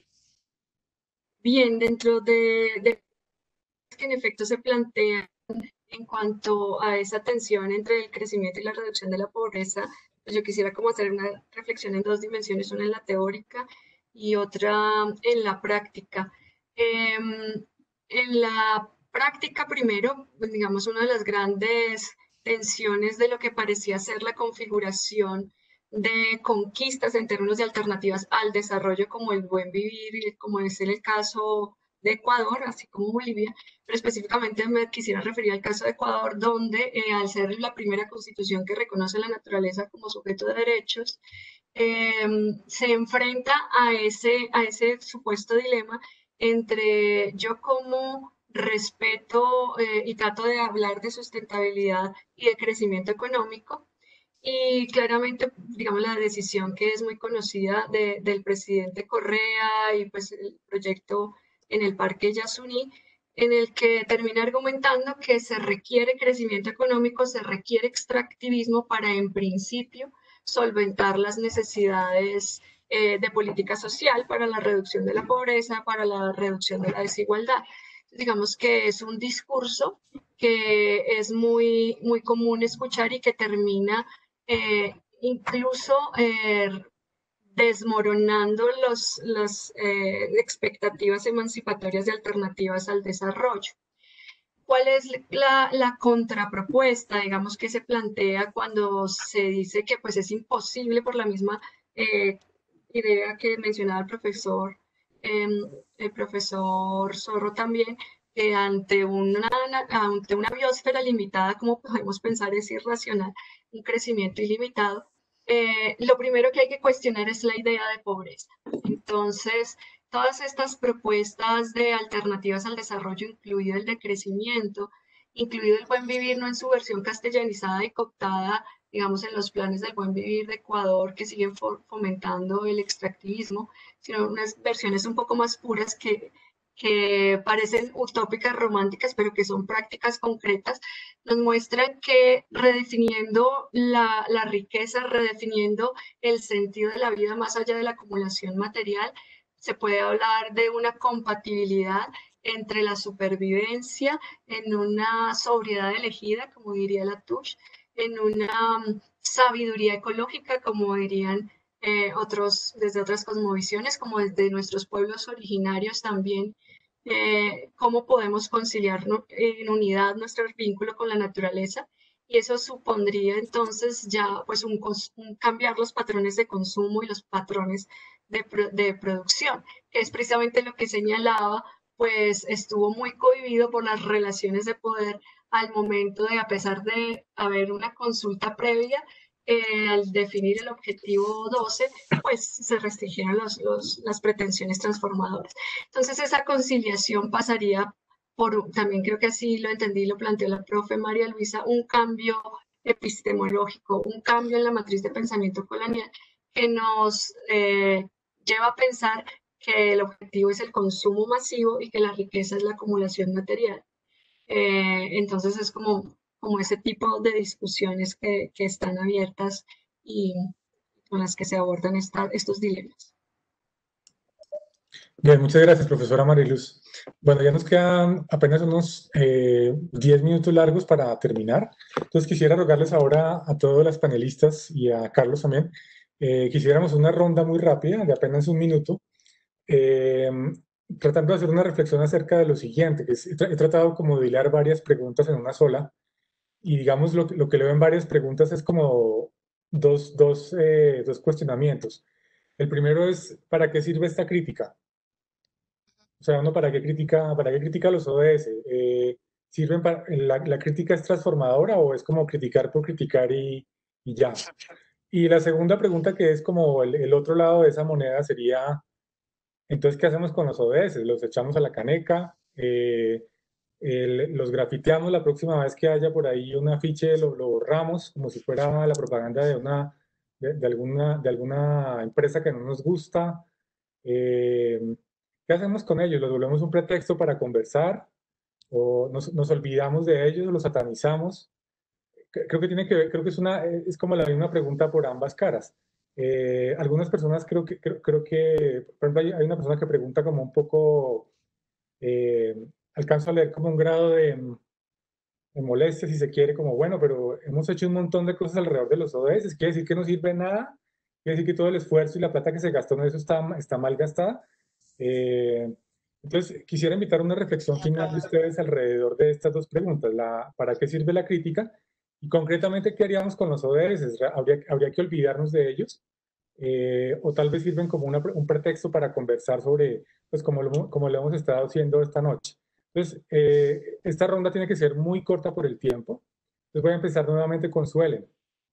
Bien, dentro de, de que en efecto se plantea en cuanto a esa tensión entre el crecimiento y la reducción de la pobreza, pues yo quisiera como hacer una reflexión en dos dimensiones, una en la teórica y otra en la práctica. Eh, en la práctica, primero, pues digamos, una de las grandes tensiones de lo que parecía ser la configuración de conquistas en términos de alternativas al desarrollo como el buen vivir, como es el caso de Ecuador, así como Bolivia, pero específicamente me quisiera referir al caso de Ecuador, donde eh, al ser la primera constitución que reconoce la naturaleza como sujeto de derechos, eh, se enfrenta a ese, a ese supuesto dilema entre yo como respeto eh, y trato de hablar de sustentabilidad y de crecimiento económico, y claramente, digamos, la decisión que es muy conocida de, del presidente Correa y pues el proyecto en el Parque Yasuní, en el que termina argumentando que se requiere crecimiento económico, se requiere extractivismo para, en principio, solventar las necesidades eh, de política social para la reducción de la pobreza, para la reducción de la desigualdad. Digamos que es un discurso que es muy, muy común escuchar y que termina eh, incluso eh, desmoronando los, las eh, expectativas emancipatorias de alternativas al desarrollo. ¿Cuál es la, la contrapropuesta, digamos, que se plantea cuando se dice que pues, es imposible por la misma eh, idea que mencionaba el profesor, eh, el profesor Zorro también, que ante una, ante una biosfera limitada, como podemos pensar es irracional, un crecimiento ilimitado? Eh, lo primero que hay que cuestionar es la idea de pobreza. Entonces, todas estas propuestas de alternativas al desarrollo, incluido el de crecimiento, incluido el buen vivir, no en su versión castellanizada y cooptada digamos, en los planes del buen vivir de Ecuador que siguen fomentando el extractivismo, sino unas versiones un poco más puras que, que parecen utópicas, románticas, pero que son prácticas concretas, nos muestran que redefiniendo la, la riqueza, redefiniendo el sentido de la vida más allá de la acumulación material, se puede hablar de una compatibilidad entre la supervivencia en una sobriedad elegida, como diría Latouche, en una um, sabiduría ecológica, como dirían eh, otros, desde otras cosmovisiones, como desde nuestros pueblos originarios también, eh, cómo podemos conciliar ¿no? en unidad nuestro vínculo con la naturaleza. Y eso supondría entonces ya pues un, un cambiar los patrones de consumo y los patrones de, de producción, que es precisamente lo que señalaba, pues estuvo muy cohibido por las relaciones de poder al momento de, a pesar de haber una consulta previa, eh, al definir el objetivo doce, pues se restringieron los, los, las pretensiones transformadoras. Entonces esa conciliación pasaría por, también creo que así lo entendí, lo planteó la profe María Luisa, un cambio epistemológico, un cambio en la matriz de pensamiento colonial que nos eh, lleva a pensar que el objetivo es el consumo masivo y que la riqueza es la acumulación material. Eh, entonces es como, como ese tipo de discusiones que, que están abiertas y con las que se abordan esta, estos dilemas. Bien, muchas gracias, profesora Mariluz. Bueno, ya nos quedan apenas unos eh, diez minutos largos para terminar. Entonces quisiera rogarles ahora a todas las panelistas y a Carlos también, eh, quisiéramos una ronda muy rápida de apenas un minuto, eh, tratando de hacer una reflexión acerca de lo siguiente, que es, he, tra he tratado como de hilar varias preguntas en una sola, y digamos lo, lo que leo en varias preguntas es como dos, dos, eh, dos cuestionamientos. El primero es, ¿para qué sirve esta crítica? O sea, uno para qué critica, para qué critica los O D S. Eh, ¿Sirven para, la, la crítica es transformadora o es como criticar por criticar y, y ya? Y la segunda pregunta, que es como el, el otro lado de esa moneda, sería, entonces, ¿qué hacemos con los O D S? ¿Los echamos a la caneca? Eh, el, ¿Los grafiteamos la próxima vez que haya por ahí un afiche? Lo, lo borramos como si fuera la propaganda de, una, de, de, alguna, de alguna empresa que no nos gusta. Eh, ¿Qué hacemos con ellos? ¿Los volvemos un pretexto para conversar? ¿O nos, nos olvidamos de ellos? ¿Los satanizamos? Creo que tiene que ver, creo que es, una, es como la misma pregunta por ambas caras. Eh, algunas personas creo que, creo, creo que, por ejemplo, hay, hay una persona que pregunta como un poco, eh, alcanzo a leer como un grado de, de molestia, si se quiere, como bueno, pero hemos hecho un montón de cosas alrededor de los O D S, ¿quiere decir que no sirve nada? ¿Quiere decir que todo el esfuerzo y la plata que se gastó en eso está, está mal gastada? Eh, entonces, quisiera invitar a una reflexión final de ustedes alrededor de estas dos preguntas. La, ¿para qué sirve la crítica? Y concretamente, ¿qué haríamos con los O D S? ¿Habría, habría que olvidarnos de ellos? Eh, ¿O tal vez sirven como una, un pretexto para conversar sobre, pues como lo, como lo hemos estado haciendo esta noche? Entonces, eh, esta ronda tiene que ser muy corta por el tiempo. Entonces voy a empezar nuevamente con Suelen.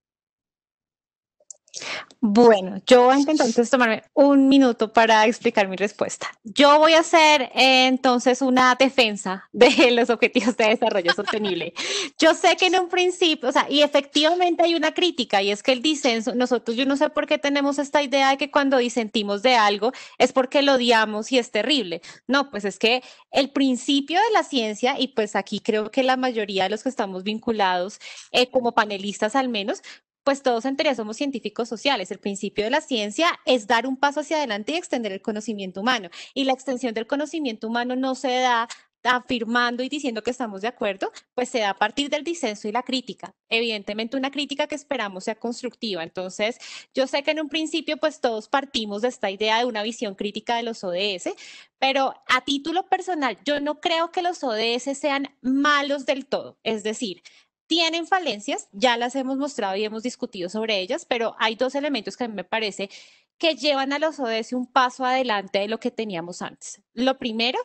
Bueno, yo voy a intentar entonces tomarme un minuto para explicar mi respuesta. Yo voy a hacer eh, entonces una defensa de los objetivos de desarrollo sostenible. Yo sé que en un principio, o sea, y efectivamente hay una crítica, y es que el disenso, nosotros, yo no sé por qué tenemos esta idea de que cuando disentimos de algo es porque lo odiamos y es terrible. No, pues es que el principio de la ciencia, y pues aquí creo que la mayoría de los que estamos vinculados, eh, como panelistas al menos, pues todos en teoría somos científicos sociales. El principio de la ciencia es dar un paso hacia adelante y extender el conocimiento humano. Y la extensión del conocimiento humano no se da afirmando y diciendo que estamos de acuerdo, pues se da a partir del disenso y la crítica. Evidentemente una crítica que esperamos sea constructiva. Entonces, yo sé que en un principio pues todos partimos de esta idea de una visión crítica de los O D S, pero a título personal, yo no creo que los O D S sean malos del todo. Es decir, tienen falencias, ya las hemos mostrado y hemos discutido sobre ellas, pero hay dos elementos que a mí me parece que llevan a los O D S un paso adelante de lo que teníamos antes. Lo primero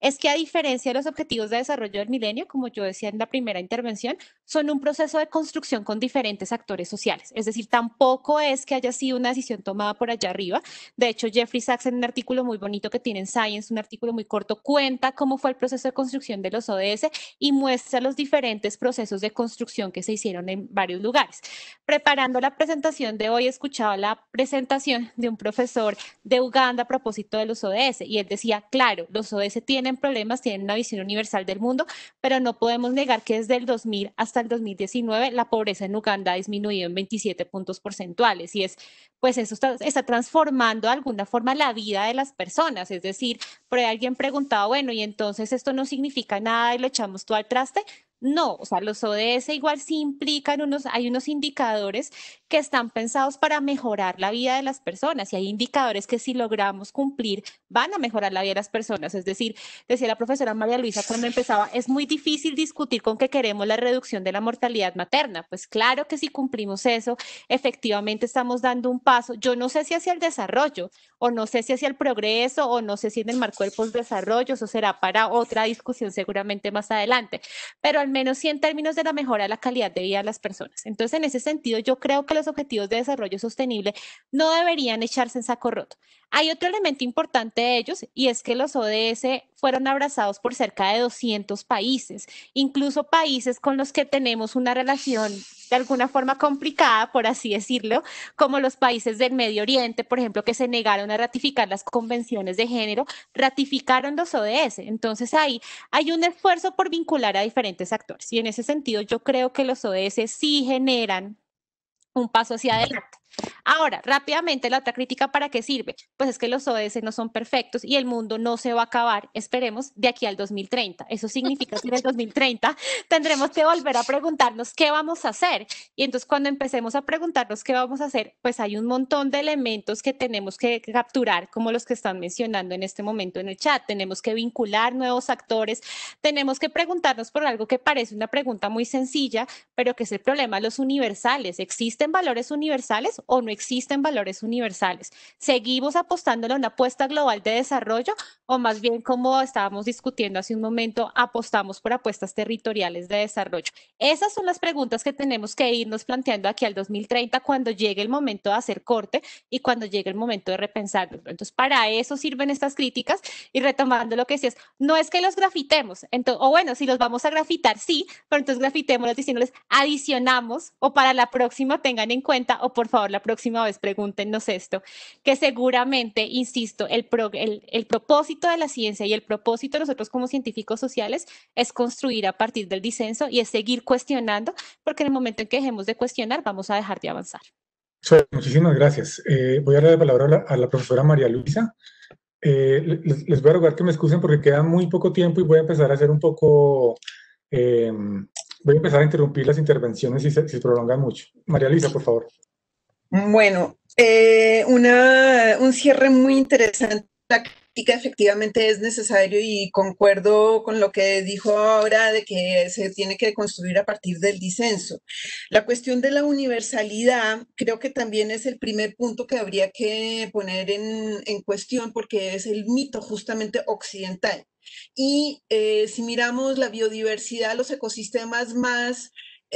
es que a diferencia de los objetivos de desarrollo del milenio, como yo decía en la primera intervención, son un proceso de construcción con diferentes actores sociales. Es decir, tampoco es que haya sido una decisión tomada por allá arriba. De hecho, Jeffrey Sachs, en un artículo muy bonito que tiene en Science, un artículo muy corto, cuenta cómo fue el proceso de construcción de los O D S y muestra los diferentes procesos de construcción que se hicieron en varios lugares. Preparando la presentación de hoy, escuchaba la presentación de un profesor de Uganda a propósito de los O D S y él decía, claro, los O D S tienen problemas, tienen una visión universal del mundo, pero no podemos negar que desde el dos mil hasta el dos mil diecinueve la pobreza en Uganda ha disminuido en veintisiete puntos porcentuales y es, pues eso está, está transformando de alguna forma la vida de las personas. Es decir, por ahí alguien preguntaba, bueno, y entonces esto no significa nada y lo echamos todo al traste. No, o sea, los O D S igual sí implican unos, hay unos indicadores que están pensados para mejorar la vida de las personas y hay indicadores que si logramos cumplir van a mejorar la vida de las personas. Es decir, decía la profesora María Luisa cuando empezaba, es muy difícil discutir con que queremos la reducción de la mortalidad materna. Pues claro que si cumplimos eso, efectivamente estamos dando un paso. Yo no sé si hacia el desarrollo o no sé si hacia el progreso o no sé si en el marco del postdesarrollo, eso será para otra discusión seguramente más adelante, pero al menos sí en términos de la mejora de la calidad de vida de las personas. Entonces, en ese sentido, yo creo que los objetivos de desarrollo sostenible no deberían echarse en saco roto. Hay otro elemento importante de ellos y es que los O D S fueron abrazados por cerca de doscientos países, incluso países con los que tenemos una relación de alguna forma complicada, por así decirlo, como los países del Medio Oriente, por ejemplo, que se negaron a ratificar las convenciones de género, ratificaron los O D S. Entonces ahí hay un esfuerzo por vincular a diferentes actores y en ese sentido yo creo que los O D S sí generan un paso hacia adelante. Ahora, rápidamente, la otra crítica, ¿para qué sirve? Pues es que los O D S no son perfectos y el mundo no se va a acabar, esperemos, de aquí al dos mil treinta. Eso significa que en el dos mil treinta tendremos que volver a preguntarnos qué vamos a hacer. Y entonces cuando empecemos a preguntarnos qué vamos a hacer, pues hay un montón de elementos que tenemos que capturar, como los que están mencionando en este momento en el chat. Tenemos que vincular nuevos actores, tenemos que preguntarnos por algo que parece una pregunta muy sencilla, pero que es el problema de los universales. ¿Existen valores universales o no existen valores universales? ¿Seguimos apostándole a una apuesta global de desarrollo o más bien, como estábamos discutiendo hace un momento, apostamos por apuestas territoriales de desarrollo? Esas son las preguntas que tenemos que irnos planteando aquí al dos mil treinta cuando llegue el momento de hacer corte y cuando llegue el momento de repensarlo. Entonces, para eso sirven estas críticas y retomando lo que decías, no es que los grafitemos, entonces, o bueno, si los vamos a grafitar, sí, pero entonces grafitémoslos diciéndoles adicionamos o para la próxima tengan en cuenta o por favor la próxima vez pregúntenos esto, que seguramente, insisto, el, pro, el, el propósito de la ciencia y el propósito de nosotros como científicos sociales es construir a partir del disenso y es seguir cuestionando, porque en el momento en que dejemos de cuestionar vamos a dejar de avanzar. Sí, muchísimas gracias. Eh, voy a darle la palabra a la, a la profesora María Luisa. Eh, les, les voy a rogar que me excusen porque queda muy poco tiempo y voy a empezar a hacer un poco... Eh, voy a empezar a interrumpir las intervenciones si se, si se prolongan mucho. María Luisa, por favor. Bueno, eh, una, un cierre muy interesante. La crítica efectivamente es necesario y concuerdo con lo que dijo ahora de que se tiene que construir a partir del disenso. La cuestión de la universalidad creo que también es el primer punto que habría que poner en, en cuestión porque es el mito justamente occidental. Y eh, si miramos la biodiversidad, los ecosistemas más...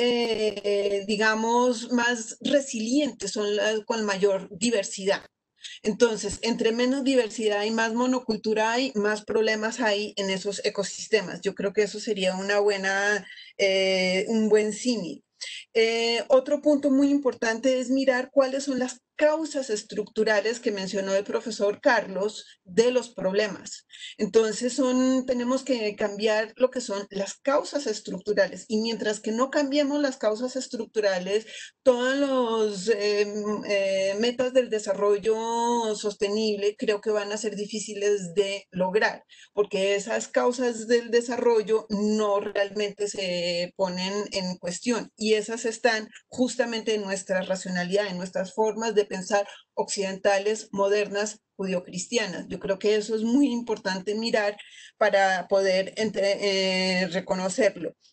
Eh, digamos, más resilientes, son las con mayor diversidad. Entonces, entre menos diversidad y más monocultura hay, más problemas hay en esos ecosistemas. Yo creo que eso sería una buena, eh, un buen símil. Eh, otro punto muy importante es mirar cuáles son las causas estructurales que mencionó el profesor Carlos de los problemas. Entonces son, tenemos que cambiar lo que son las causas estructurales y mientras que no cambiemos las causas estructurales, todos los eh, eh, metas del desarrollo sostenible creo que van a ser difíciles de lograr porque esas causas del desarrollo no realmente se ponen en cuestión y esas están justamente en nuestra racionalidad, en nuestras formas de pensar occidentales, modernas, judio-cristianas. Yo creo que eso es muy importante mirar para poder entre, eh, reconocerlo.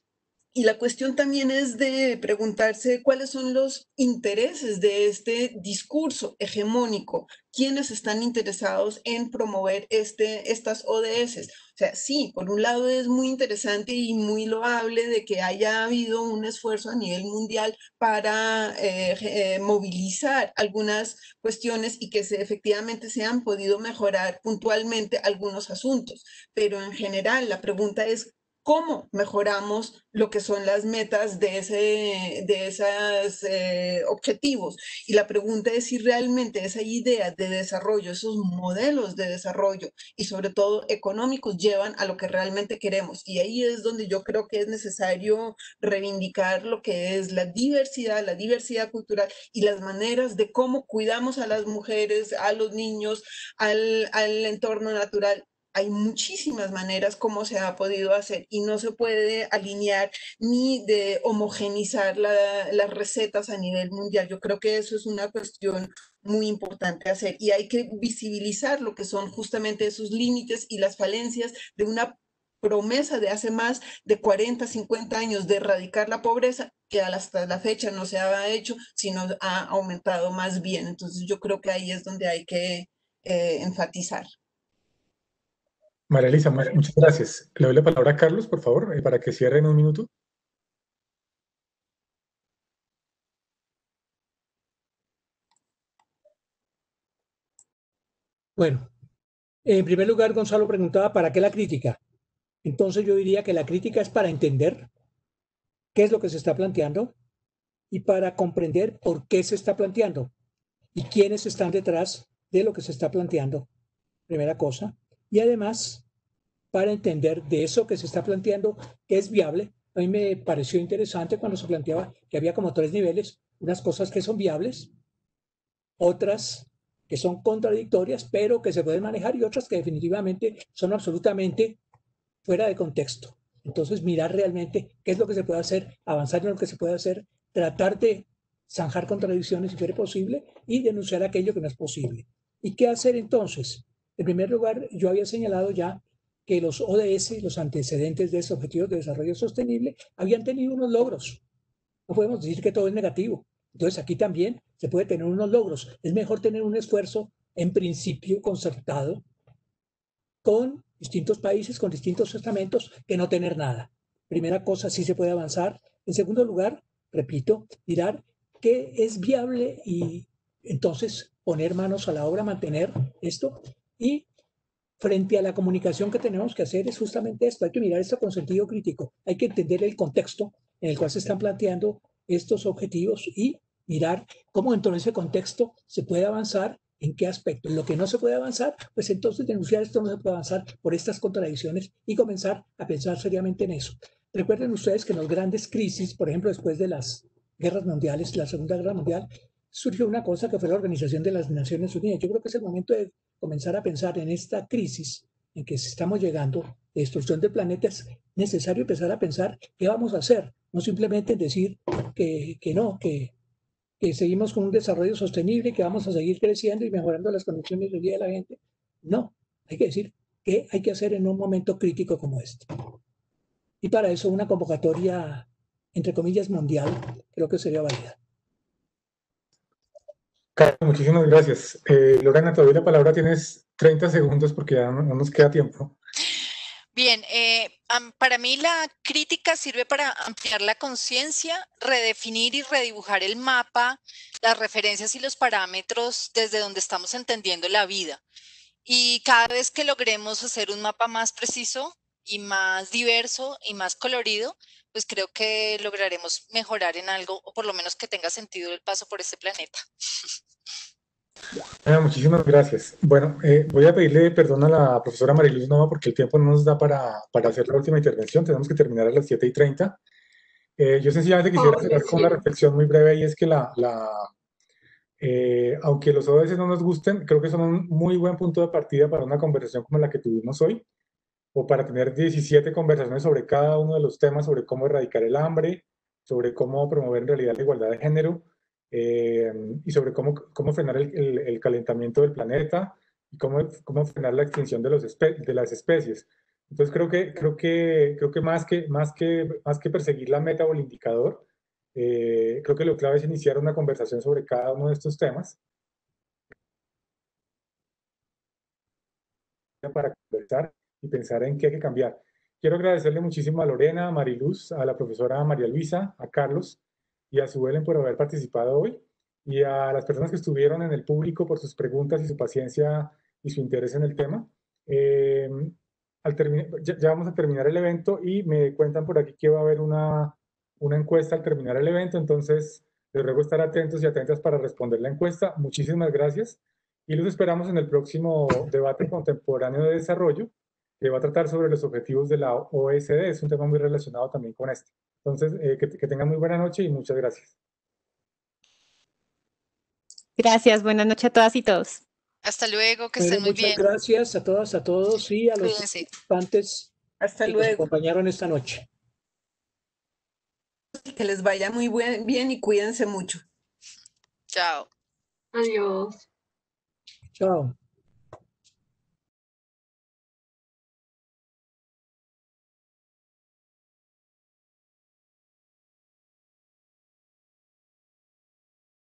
Y la cuestión también es de preguntarse cuáles son los intereses de este discurso hegemónico, quiénes están interesados en promover este, estas O D S. O sea, sí, por un lado es muy interesante y muy loable de que haya habido un esfuerzo a nivel mundial para eh, eh, movilizar algunas cuestiones y que se, efectivamente se han podido mejorar puntualmente algunos asuntos. Pero en general la pregunta es, ¿cómo mejoramos lo que son las metas de, ese, de esos eh, objetivos? Y la pregunta es si realmente esa idea de desarrollo, esos modelos de desarrollo y sobre todo económicos llevan a lo que realmente queremos. Y ahí es donde yo creo que es necesario reivindicar lo que es la diversidad, la diversidad cultural y las maneras de cómo cuidamos a las mujeres, a los niños, al, al entorno natural. Hay muchísimas maneras como se ha podido hacer y no se puede alinear ni de homogenizar la, las recetas a nivel mundial. Yo creo que eso es una cuestión muy importante hacer y hay que visibilizar lo que son justamente esos límites y las falencias de una promesa de hace más de cuarenta, cincuenta años de erradicar la pobreza, que hasta la fecha no se ha hecho, sino ha aumentado más bien. Entonces yo creo que ahí es donde hay que eh, enfatizar. María Elisa, muchas gracias. Le doy la palabra a Carlos, por favor, eh, para que cierre en un minuto. Bueno, en primer lugar, Gonzalo preguntaba, ¿para qué la crítica? Entonces yo diría que la crítica es para entender qué es lo que se está planteando y para comprender por qué se está planteando y quiénes están detrás de lo que se está planteando, primera cosa. Y además, para entender de eso que se está planteando, que es viable. A mí me pareció interesante cuando se planteaba que había como tres niveles, unas cosas que son viables, otras que son contradictorias, pero que se pueden manejar, y otras que definitivamente son absolutamente fuera de contexto. Entonces, mirar realmente qué es lo que se puede hacer, avanzar en lo que se puede hacer, tratar de zanjar contradicciones si fuera posible y denunciar aquello que no es posible. ¿Y qué hacer entonces? En primer lugar, yo había señalado ya que los O D S, los antecedentes de estos Objetivos de Desarrollo Sostenible, habían tenido unos logros. No podemos decir que todo es negativo. Entonces, aquí también se puede tener unos logros. Es mejor tener un esfuerzo, en principio, concertado con distintos países, con distintos estamentos, que no tener nada. Primera cosa, sí se puede avanzar. En segundo lugar, repito, mirar qué es viable y entonces poner manos a la obra, mantener esto. Y frente a la comunicación que tenemos que hacer es justamente esto. Hay que mirar esto con sentido crítico. Hay que entender el contexto en el cual se están planteando estos objetivos y mirar cómo dentro de ese contexto se puede avanzar, en qué aspecto. En lo que no se puede avanzar, pues entonces denunciar esto no se puede avanzar por estas contradicciones y comenzar a pensar seriamente en eso. Recuerden ustedes que en las grandes crisis, por ejemplo, después de las guerras mundiales, la Segunda Guerra Mundial, surgió una cosa que fue la Organización de las Naciones Unidas. Yo creo que es el momento de comenzar a pensar en esta crisis en que estamos llegando, de destrucción del planeta. Es necesario empezar a pensar qué vamos a hacer, no simplemente decir que, que no, que, que seguimos con un desarrollo sostenible, que vamos a seguir creciendo y mejorando las condiciones de vida de la gente. No, hay que decir qué hay que hacer en un momento crítico como este. Y para eso una convocatoria, entre comillas, mundial, creo que sería válida. Carlos, muchísimas gracias. Eh, Lorena, te doy la palabra, tienes treinta segundos porque ya no, no nos queda tiempo. Bien, eh, um, para mí la crítica sirve para ampliar la conciencia, redefinir y redibujar el mapa, las referencias y los parámetros desde donde estamos entendiendo la vida. Y cada vez que logremos hacer un mapa más preciso y más diverso y más colorido, pues creo que lograremos mejorar en algo, o por lo menos que tenga sentido el paso por este planeta. Ah, muchísimas gracias. Bueno, eh, voy a pedirle perdón a la profesora Mariluz Nova porque el tiempo no nos da para, para hacer la última intervención. Tenemos que terminar a las siete y treinta. Eh, yo sencillamente quisiera cerrar con una reflexión muy breve y es que la, la, eh, aunque los O D S no nos gusten, creo que son un muy buen punto de partida para una conversación como la que tuvimos hoy, o para tener diecisiete conversaciones sobre cada uno de los temas, sobre cómo erradicar el hambre, sobre cómo promover en realidad la igualdad de género, eh, y sobre cómo, cómo frenar el, el, el calentamiento del planeta y cómo, cómo frenar la extinción de, los espe de las especies. Entonces creo que, creo que, creo que, más, que, más, que más que perseguir la meta o el indicador, eh, creo que lo clave es iniciar una conversación sobre cada uno de estos temas para conversar y pensar en qué hay que cambiar. Quiero agradecerle muchísimo a Lorena, a Mariluz, a la profesora María Luisa, a Carlos y a Suelen por haber participado hoy, y a las personas que estuvieron en el público por sus preguntas y su paciencia y su interés en el tema. Eh, al ya, ya vamos a terminar el evento y me cuentan por aquí que va a haber una, una encuesta al terminar el evento, entonces les ruego estar atentos y atentas para responder la encuesta. Muchísimas gracias y los esperamos en el próximo debate contemporáneo de desarrollo, que va a tratar sobre los objetivos de la O E C D. Es un tema muy relacionado también con este. Entonces, eh, que, que tengan muy buena noche y muchas gracias. Gracias, buenas noches a todas y todos. Hasta luego, que Bueno, estén muy muchas bien. gracias a todas, a todos y a los Cuídense. participantes Hasta que nos luego. acompañaron esta noche. Que les vaya muy buen, bien y cuídense mucho. Chao. Adiós. Chao.